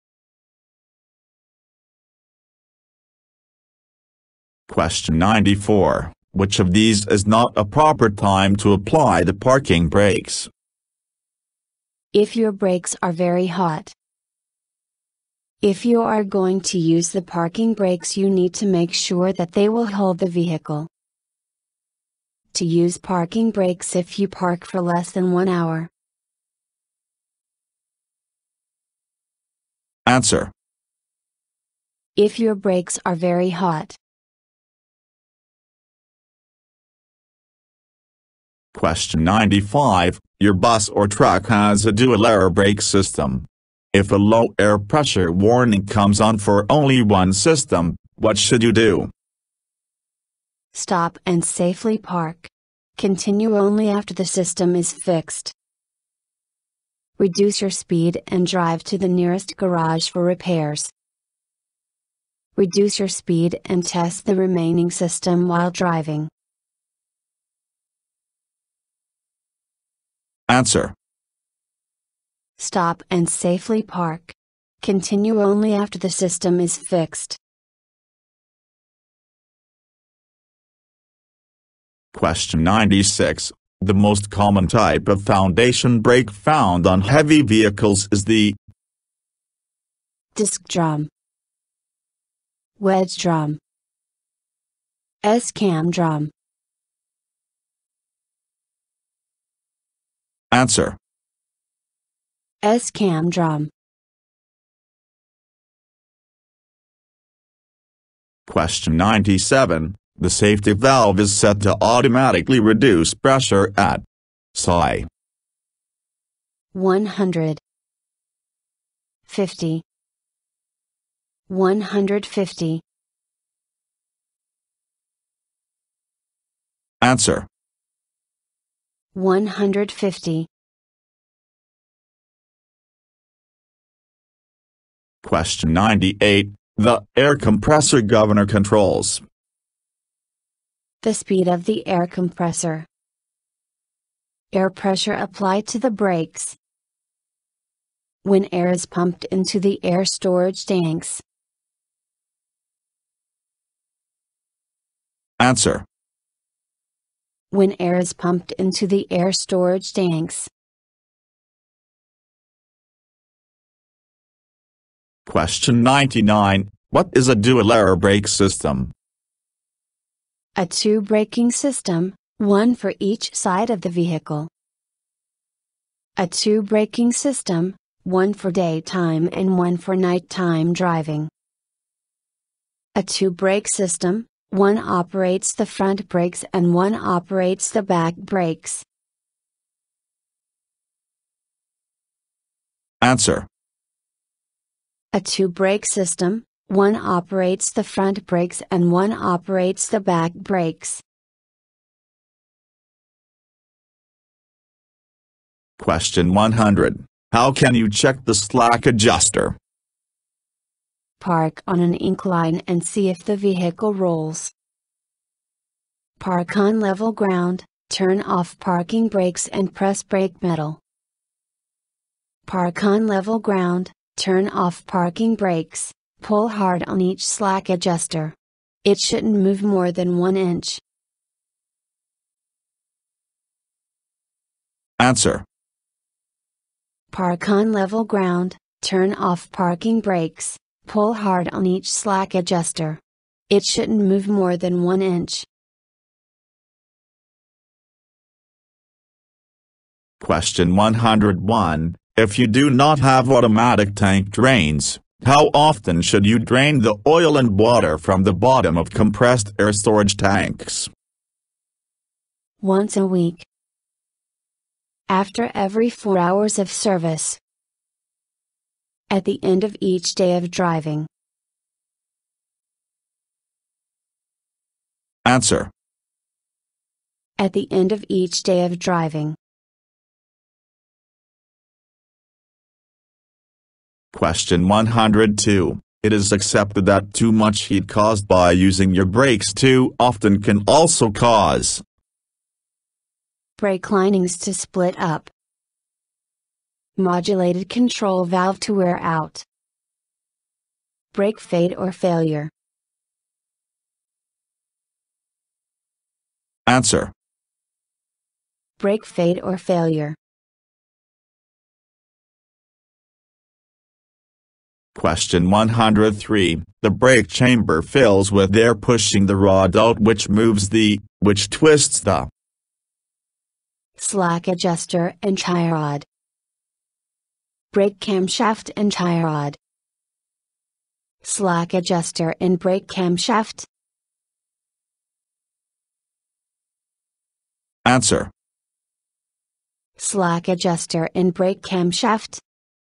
Question 94. Which of these is not a proper time to apply the parking brakes? If your brakes are very hot. If you are going to use the parking brakes, you need to make sure that they will hold the vehicle. To use parking brakes if you park for less than 1 hour. Answer. If your brakes are very hot. Question 95. Your bus or truck has a dual air brake system. If a low air pressure warning comes on for only one system, what should you do? Stop and safely park. Continue only after the system is fixed. Reduce your speed and drive to the nearest garage for repairs. Reduce your speed and test the remaining system while driving. Answer. Stop and safely park. Continue only after the system is fixed. Question 96. The most common type of foundation brake found on heavy vehicles is the disc drum, wedge drum, S-cam drum. Answer. S-cam drum. Question 97. The safety valve is set to automatically reduce pressure at SI 100, 50, 150. Answer. 150. Question 98. The air compressor governor controls the speed of the air compressor, air pressure applied to the brakes, when air is pumped into the air storage tanks. Answer. When air is pumped into the air storage tanks. Question 99. What is a dual air brake system? A two braking system, one for each side of the vehicle. A two braking system, one for daytime and one for nighttime driving. A two brake system, one operates the front brakes and one operates the back brakes. Answer. A two brake system, one operates the front brakes and one operates the back brakes. Question 100. How can you check the slack adjuster? Park on an incline and see if the vehicle rolls. Park on level ground, turn off parking brakes and press brake pedal. Park on level ground, turn off parking brakes, Pull hard on each slack adjuster. It shouldn't move more than 1 inch. Answer. Park on level ground, turn off parking brakes, pull hard on each slack adjuster. It shouldn't move more than 1 inch. Question 101. If you do not have automatic tank drains, how often should you drain the oil and water from the bottom of compressed air storage tanks? Once a week. After every 4 hours of service. At the end of each day of driving. Answer. At the end of each day of driving. Question 102. It is accepted that too much heat caused by using your brakes too often can also cause brake linings to split up, modulated control valve to wear out, brake fade or failure. Answer. Brake fade or failure. Question 103. The brake chamber fills with air pushing the rod out which twists the slack adjuster and tie rod. Brake camshaft and tie rod. Slack adjuster and brake camshaft. Answer. Slack adjuster and brake camshaft.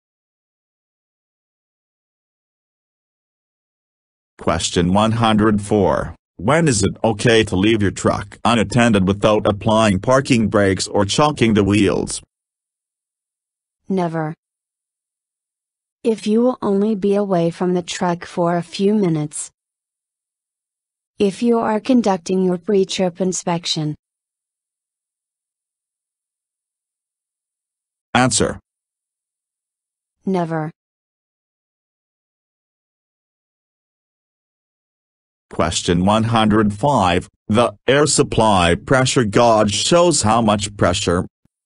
Question 104. When is it okay to leave your truck unattended without applying parking brakes or chocking the wheels? Never. If you will only be away from the truck for a few minutes. If you are conducting your pre-trip inspection. Answer. Never. Question 105. The air supply pressure gauge shows how much pressure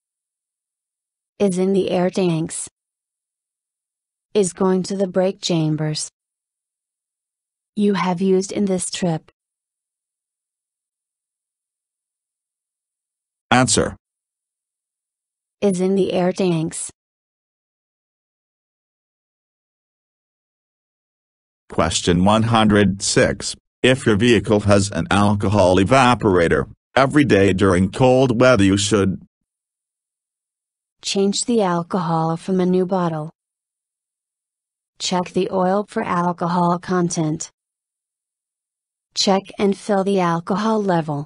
is in the air tanks, is going to the brake chambers you have used in this trip. Answer. Is in the air tanks. Question 106. If your vehicle has an alcohol evaporator, every day during cold weather you should change the alcohol from a new bottle. Check the oil for alcohol content. Check and fill the alcohol level.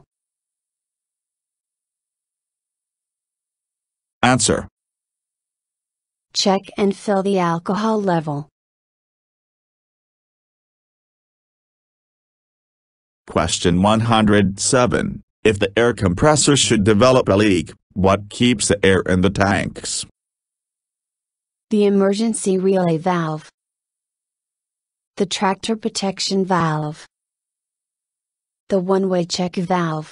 Answer. Check and fill the alcohol level. Question 107. If the air compressor should develop a leak, what keeps the air in the tanks? The emergency relay valve. The tractor protection valve. The one-way check valve.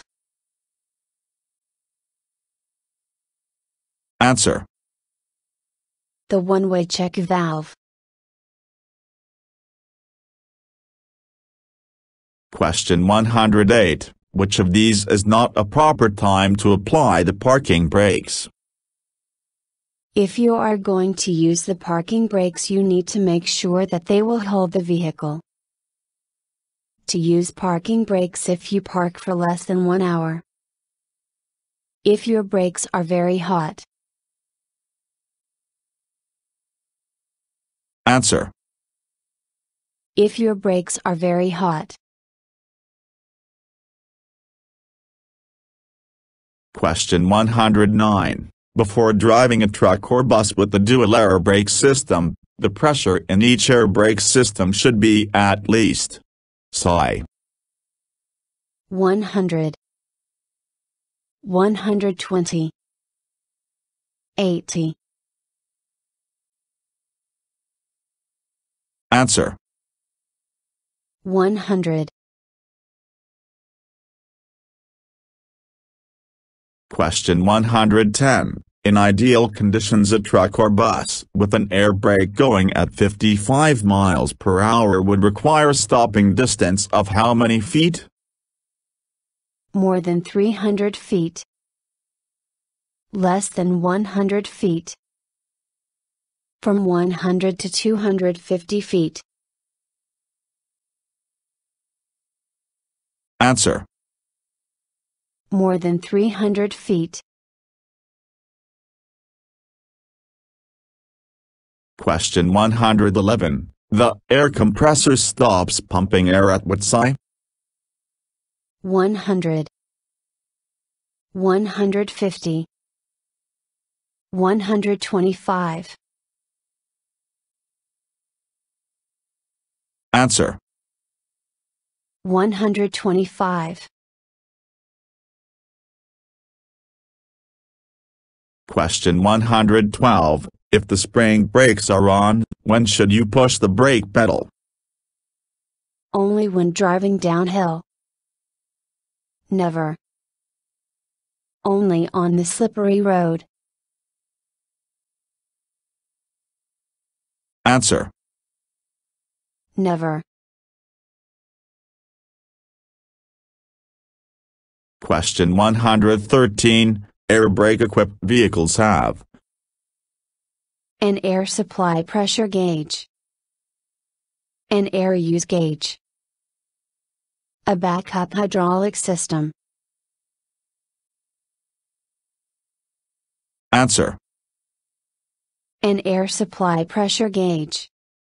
Answer. The one-way check valve. Question 108. Which of these is not a proper time to apply the parking brakes? If you are going to use the parking brakes, you need to make sure that they will hold the vehicle. To use parking brakes if you park for less than 1 hour. If your brakes are very hot. Answer. If your brakes are very hot. Question 109. Before driving a truck or bus with the dual air brake system, the pressure in each air brake system should be at least psi 100, 120, 80. Answer. 100. Question 110. In ideal conditions, a truck or bus with an air brake going at 55 miles per hour would require a stopping distance of how many feet? More than 300 feet. Less than 100 feet. From 100 to 250 feet. Answer. More than 300 feet. Question 111. The air compressor stops pumping air at what sign? 100. 150. 125. Answer. 125. Question 112. If the spring brakes are on, when should you push the brake pedal? Only when driving downhill. Never. Only on the slippery road. Answer. Never. Question 113. Air brake equipped vehicles have an air supply pressure gauge, an air use gauge, a backup hydraulic system. Answer. An air supply pressure gauge.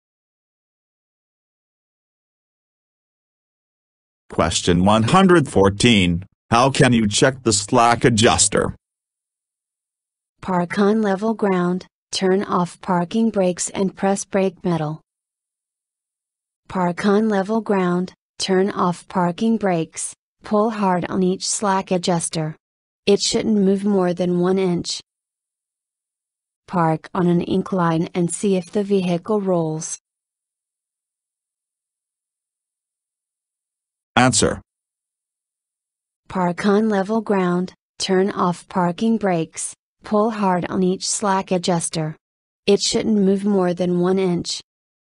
Question 114. How can you check the slack adjuster? Park on level ground, turn off parking brakes and press brake pedal. Park on level ground, turn off parking brakes, pull hard on each slack adjuster. It shouldn't move more than 1 inch. Park on an incline and see if the vehicle rolls. Answer. Park on level ground, turn off parking brakes, pull hard on each slack adjuster. It shouldn't move more than 1 inch.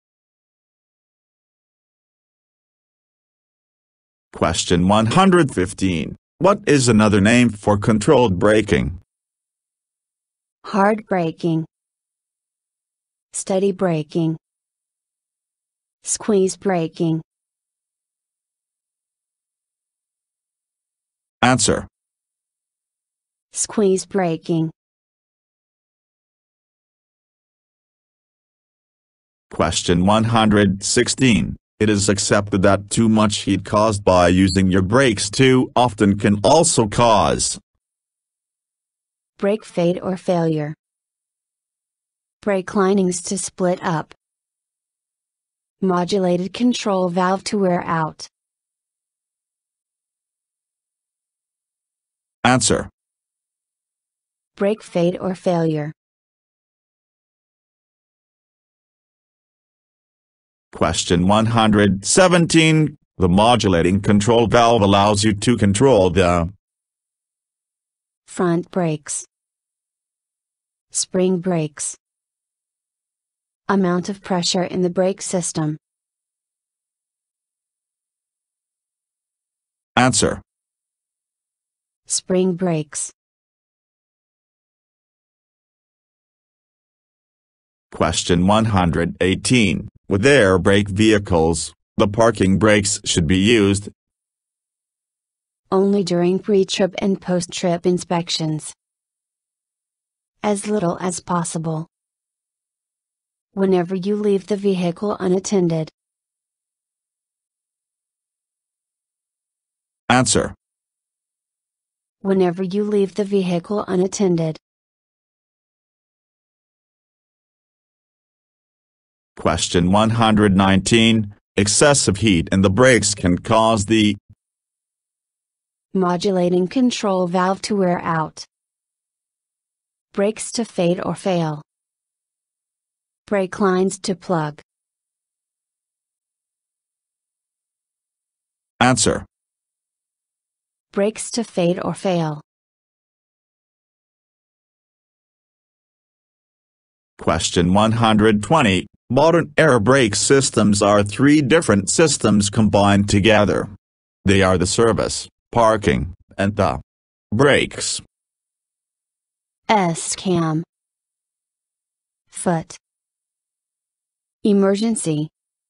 Question 115. What is another name for controlled braking? Hard braking, steady braking, squeeze braking. Answer. Squeeze braking. Question 116. It is accepted that too much heat caused by using your brakes too often can also cause brake fade or failure, brake linings to split up, modulated control valve to wear out. Answer. Brake fade or failure. Question 117. The modulating control valve allows you to control the front brakes, spring brakes, amount of pressure in the brake system. Answer. Spring brakes. Question 118. With air brake vehicles, the parking brakes should be used only during pre-trip and post-trip inspections. As little as possible. Whenever you leave the vehicle unattended. Answer. Whenever you leave the vehicle unattended. Question 119. Excessive heat in the brakes can cause the modulating control valve to wear out, brakes to fade or fail, brake lines to plug. Answer. Brakes to fade or fail. Question 120. Modern air brake systems are three different systems combined together. They are the service, parking, and the brakes. SCAM. Foot. Emergency.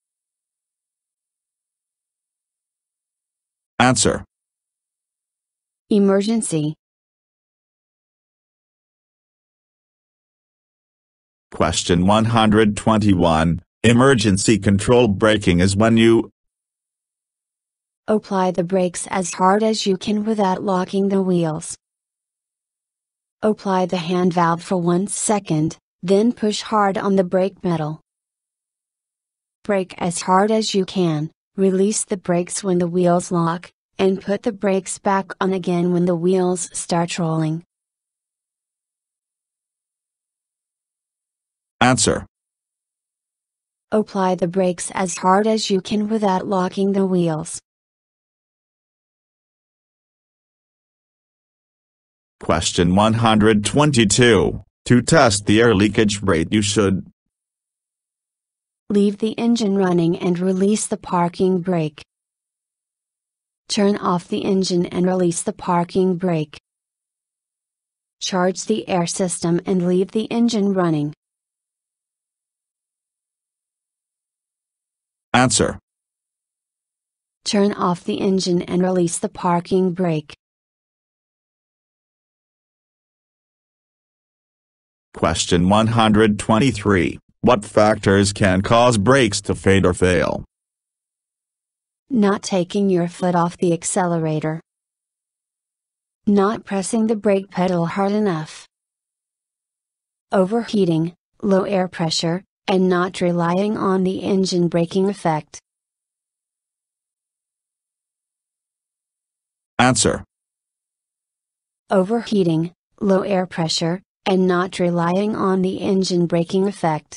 Answer. Emergency. Question 121. Emergency control braking is when you apply the brakes as hard as you can without locking the wheels. Apply the hand valve for 1 second, then push hard on the brake pedal. Brake as hard as you can, release the brakes when the wheels lock, and put the brakes back on again when the wheels start rolling. Answer. Apply the brakes as hard as you can without locking the wheels. Question 122. To test the air leakage rate you should leave the engine running and release the parking brake. Turn off the engine and release the parking brake. Charge the air system and leave the engine running. Answer. Turn off the engine and release the parking brake. Question 123. What factors can cause brakes to fade or fail? Not taking your foot off the accelerator. Not pressing the brake pedal hard enough. Overheating, low air pressure, and not relying on the engine braking effect. Answer. Overheating, low air pressure, and not relying on the engine braking effect.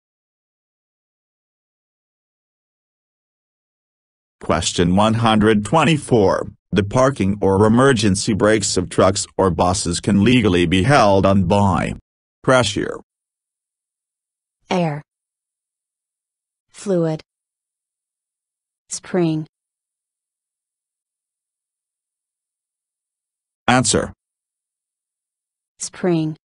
Question 124. The parking or emergency brakes of trucks or buses can legally be held on by pressure, air, fluid, spring. Answer. Spring.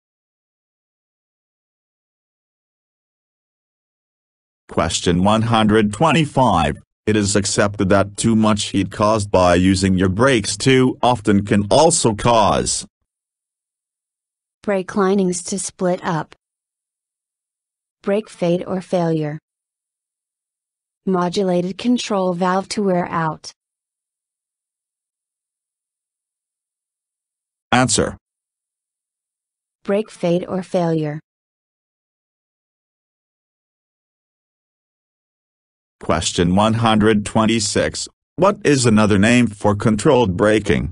Question 125. It is accepted that too much heat caused by using your brakes too often can also cause brake linings to split up, brake fade or failure, modulated control valve to wear out. Answer. Brake fade or failure. Question 126. What is another name for controlled braking?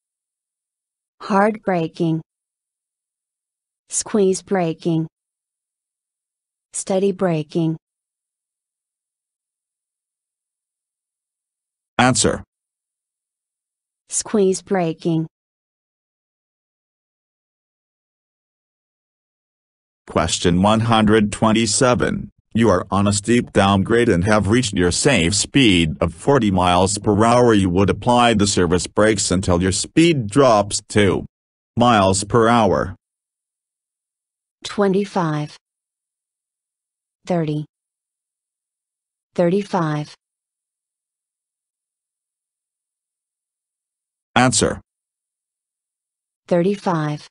Hard braking, squeeze braking, steady braking. Answer. Squeeze braking. Question 127. You are on a steep downgrade and have reached your safe speed of 40 miles per hour. You would apply the service brakes until your speed drops to miles per hour. 25, 30, 35. Answer. 35.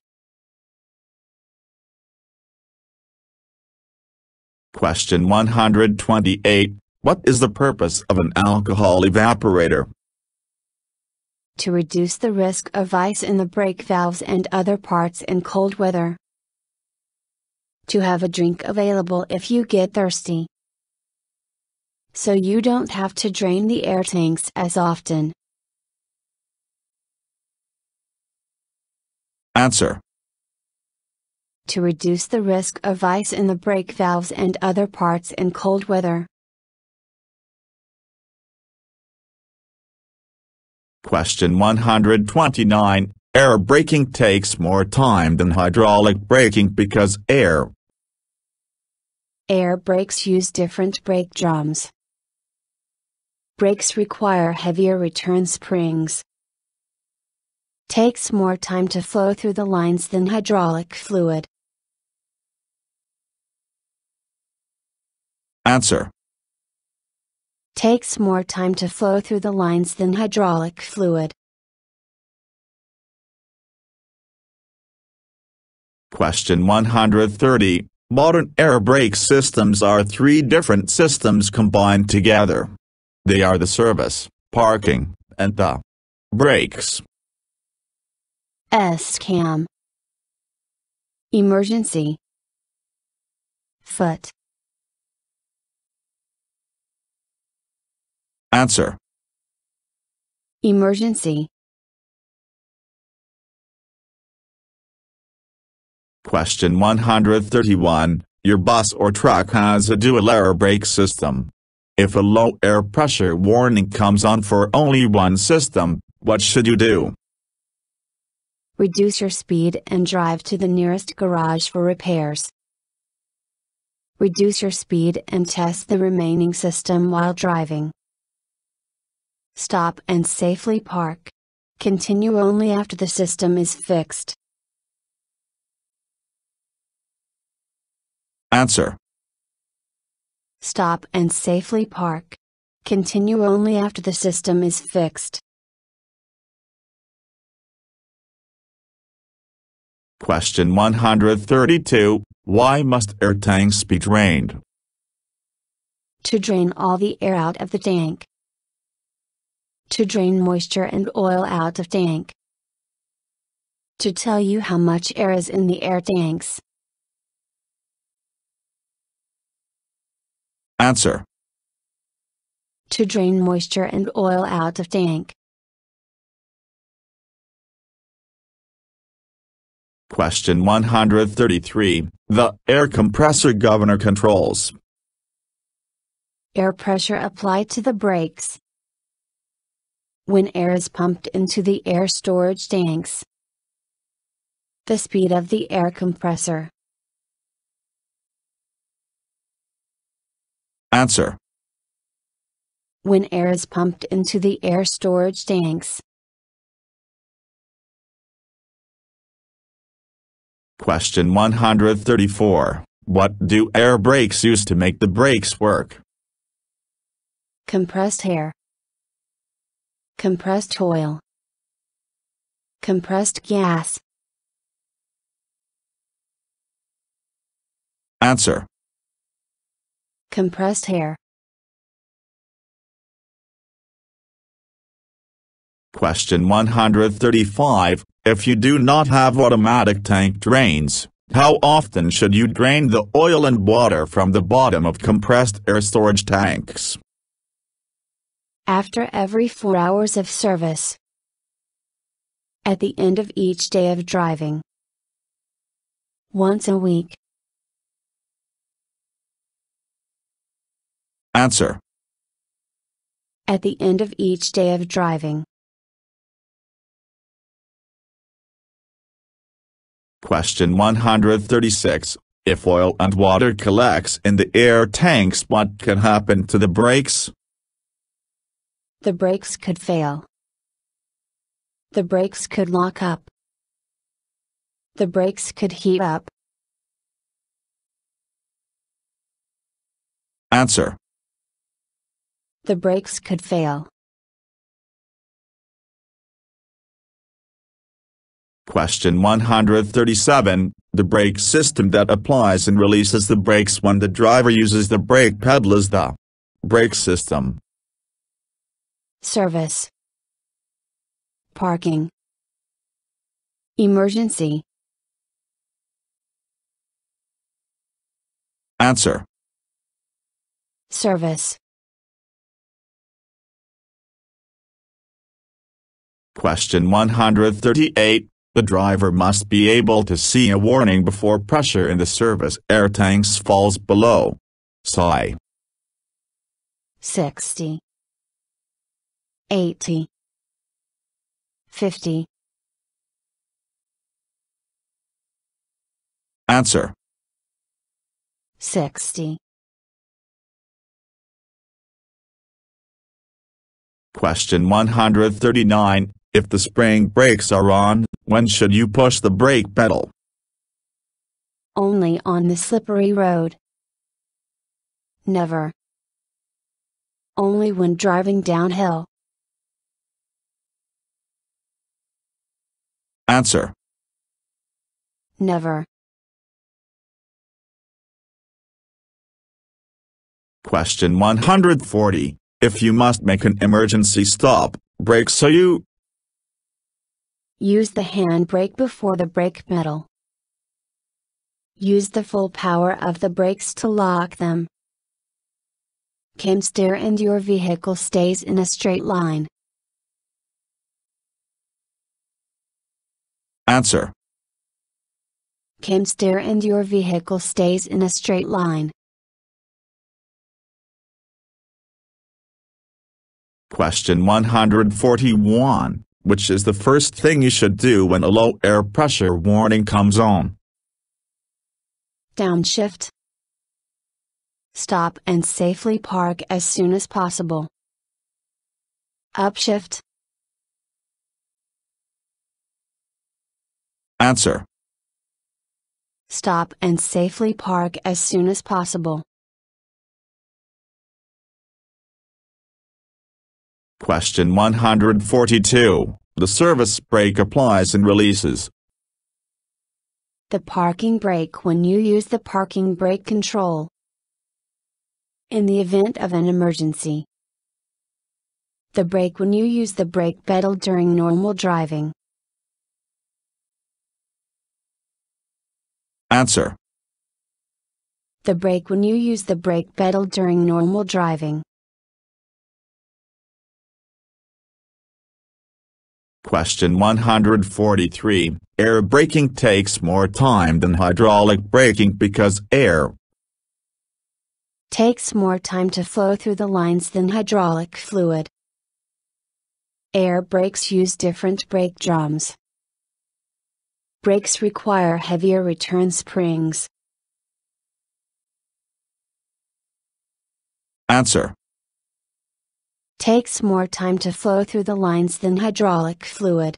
Question 128. What is the purpose of an alcohol evaporator? To reduce the risk of ice in the brake valves and other parts in cold weather. To have a drink available if you get thirsty. So you don't have to drain the air tanks as often. Answer. To reduce the risk of ice in the brake valves and other parts in cold weather. Question 129. Air braking takes more time than hydraulic braking because air brakes use different brake drums. Brakes require heavier return springs. Takes more time to flow through the lines than hydraulic fluid. Answer. Takes more time to flow through the lines than hydraulic fluid. Question 130. Modern air brake systems are three different systems combined together. They are the service, parking, and the brakes. SCAM. Emergency. Foot. Answer. Emergency. Question 131. Your bus or truck has a dual air brake system. If a low air pressure warning comes on for only one system, what should you do? Reduce your speed and drive to the nearest garage for repairs. Reduce your speed and test the remaining system while driving. Stop and safely park. Continue only after the system is fixed. Answer. Stop and safely park. Continue only after the system is fixed. Question 132. Why must air tanks be drained? To drain all the air out of the tank. To drain moisture and oil out of tank. To tell you how much air is in the air tanks. Answer. To drain moisture and oil out of tank. Question 133. The air compressor governor controls air pressure applied to the brakes. When air is pumped into the air storage tanks. The speed of the air compressor. Answer. When air is pumped into the air storage tanks. Question 134. What do air brakes use to make the brakes work? Compressed air. Compressed oil. Compressed gas. Answer. Compressed air. Question 135. If you do not have automatic tank drains, how often should you drain the oil and water from the bottom of compressed air storage tanks? After every 4 hours of service. At the end of each day of driving. Once a week. Answer. At the end of each day of driving. Question 136. If oil and water collects in the air tanks, what can happen to the brakes? The brakes could fail. The brakes could lock up. The brakes could heat up. Answer. The brakes could fail. Question 137. The brake system that applies and releases the brakes when the driver uses the brake pedal is the brake system. Service. Parking. Emergency. Answer. Service. Question 138. The driver must be able to see a warning before pressure in the service air tanks falls below. SI. 60. 80. 50. Answer. 60. Question 139. If the spring brakes are on, when should you push the brake pedal? Only on the slippery road. Never. Only when driving downhill. Answer. Never. Question 140. If you must make an emergency stop, brake so you use the handbrake before the brake pedal. Use the full power of the brakes to lock them. Can steer and your vehicle stays in a straight line. Answer. Can steer and your vehicle stays in a straight line. Question 141. Which is the first thing you should do when a low air pressure warning comes on? Downshift. Stop and safely park as soon as possible. Upshift. Answer. Stop and safely park as soon as possible. Question 142. The service brake applies and releases. The parking brake when you use the parking brake control. In the event of an emergency. The brake when you use the brake pedal during normal driving. Answer. The brake when you use the brake pedal during normal driving. Question 143. Air braking takes more time than hydraulic braking because air takes more time to flow through the lines than hydraulic fluid. Air brakes use different brake drums. Brakes require heavier return springs. Answer. Takes more time to flow through the lines than hydraulic fluid.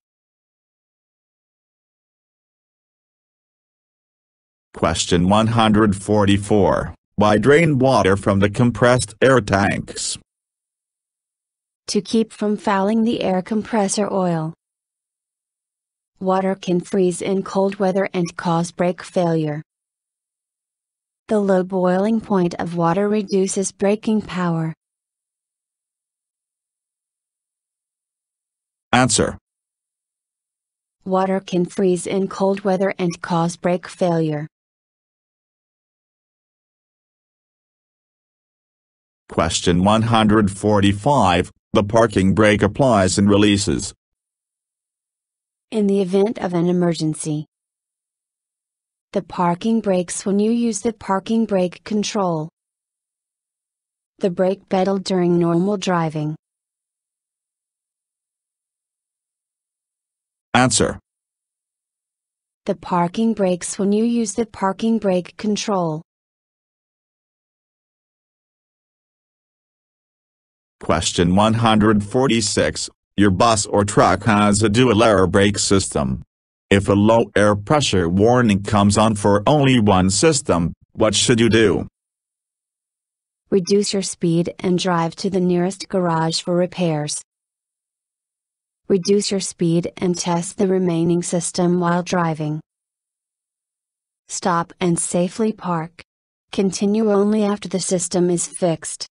Question 144. Why drain water from the compressed air tanks? To keep from fouling the air compressor oil. Water can freeze in cold weather and cause brake failure. The low boiling point of water reduces braking power. Answer. Water can freeze in cold weather and cause brake failure. Question 145. The parking brake applies and releases. In the event of an emergency. The parking brakes when you use the parking brake control. The brake pedal during normal driving. Answer. The parking brakes when you use the parking brake control. Question 146. Your bus or truck has a dual air brake system. If a low air pressure warning comes on for only one system, what should you do? Reduce your speed and drive to the nearest garage for repairs. Reduce your speed and test the remaining system while driving. Stop and safely park. Continue only after the system is fixed.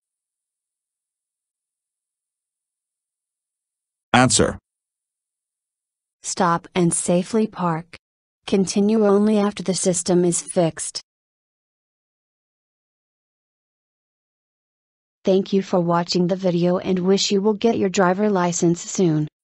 Answer. Stop and safely park. Continue only after the system is fixed. Thank you for watching the video and wish you will get your driver license soon.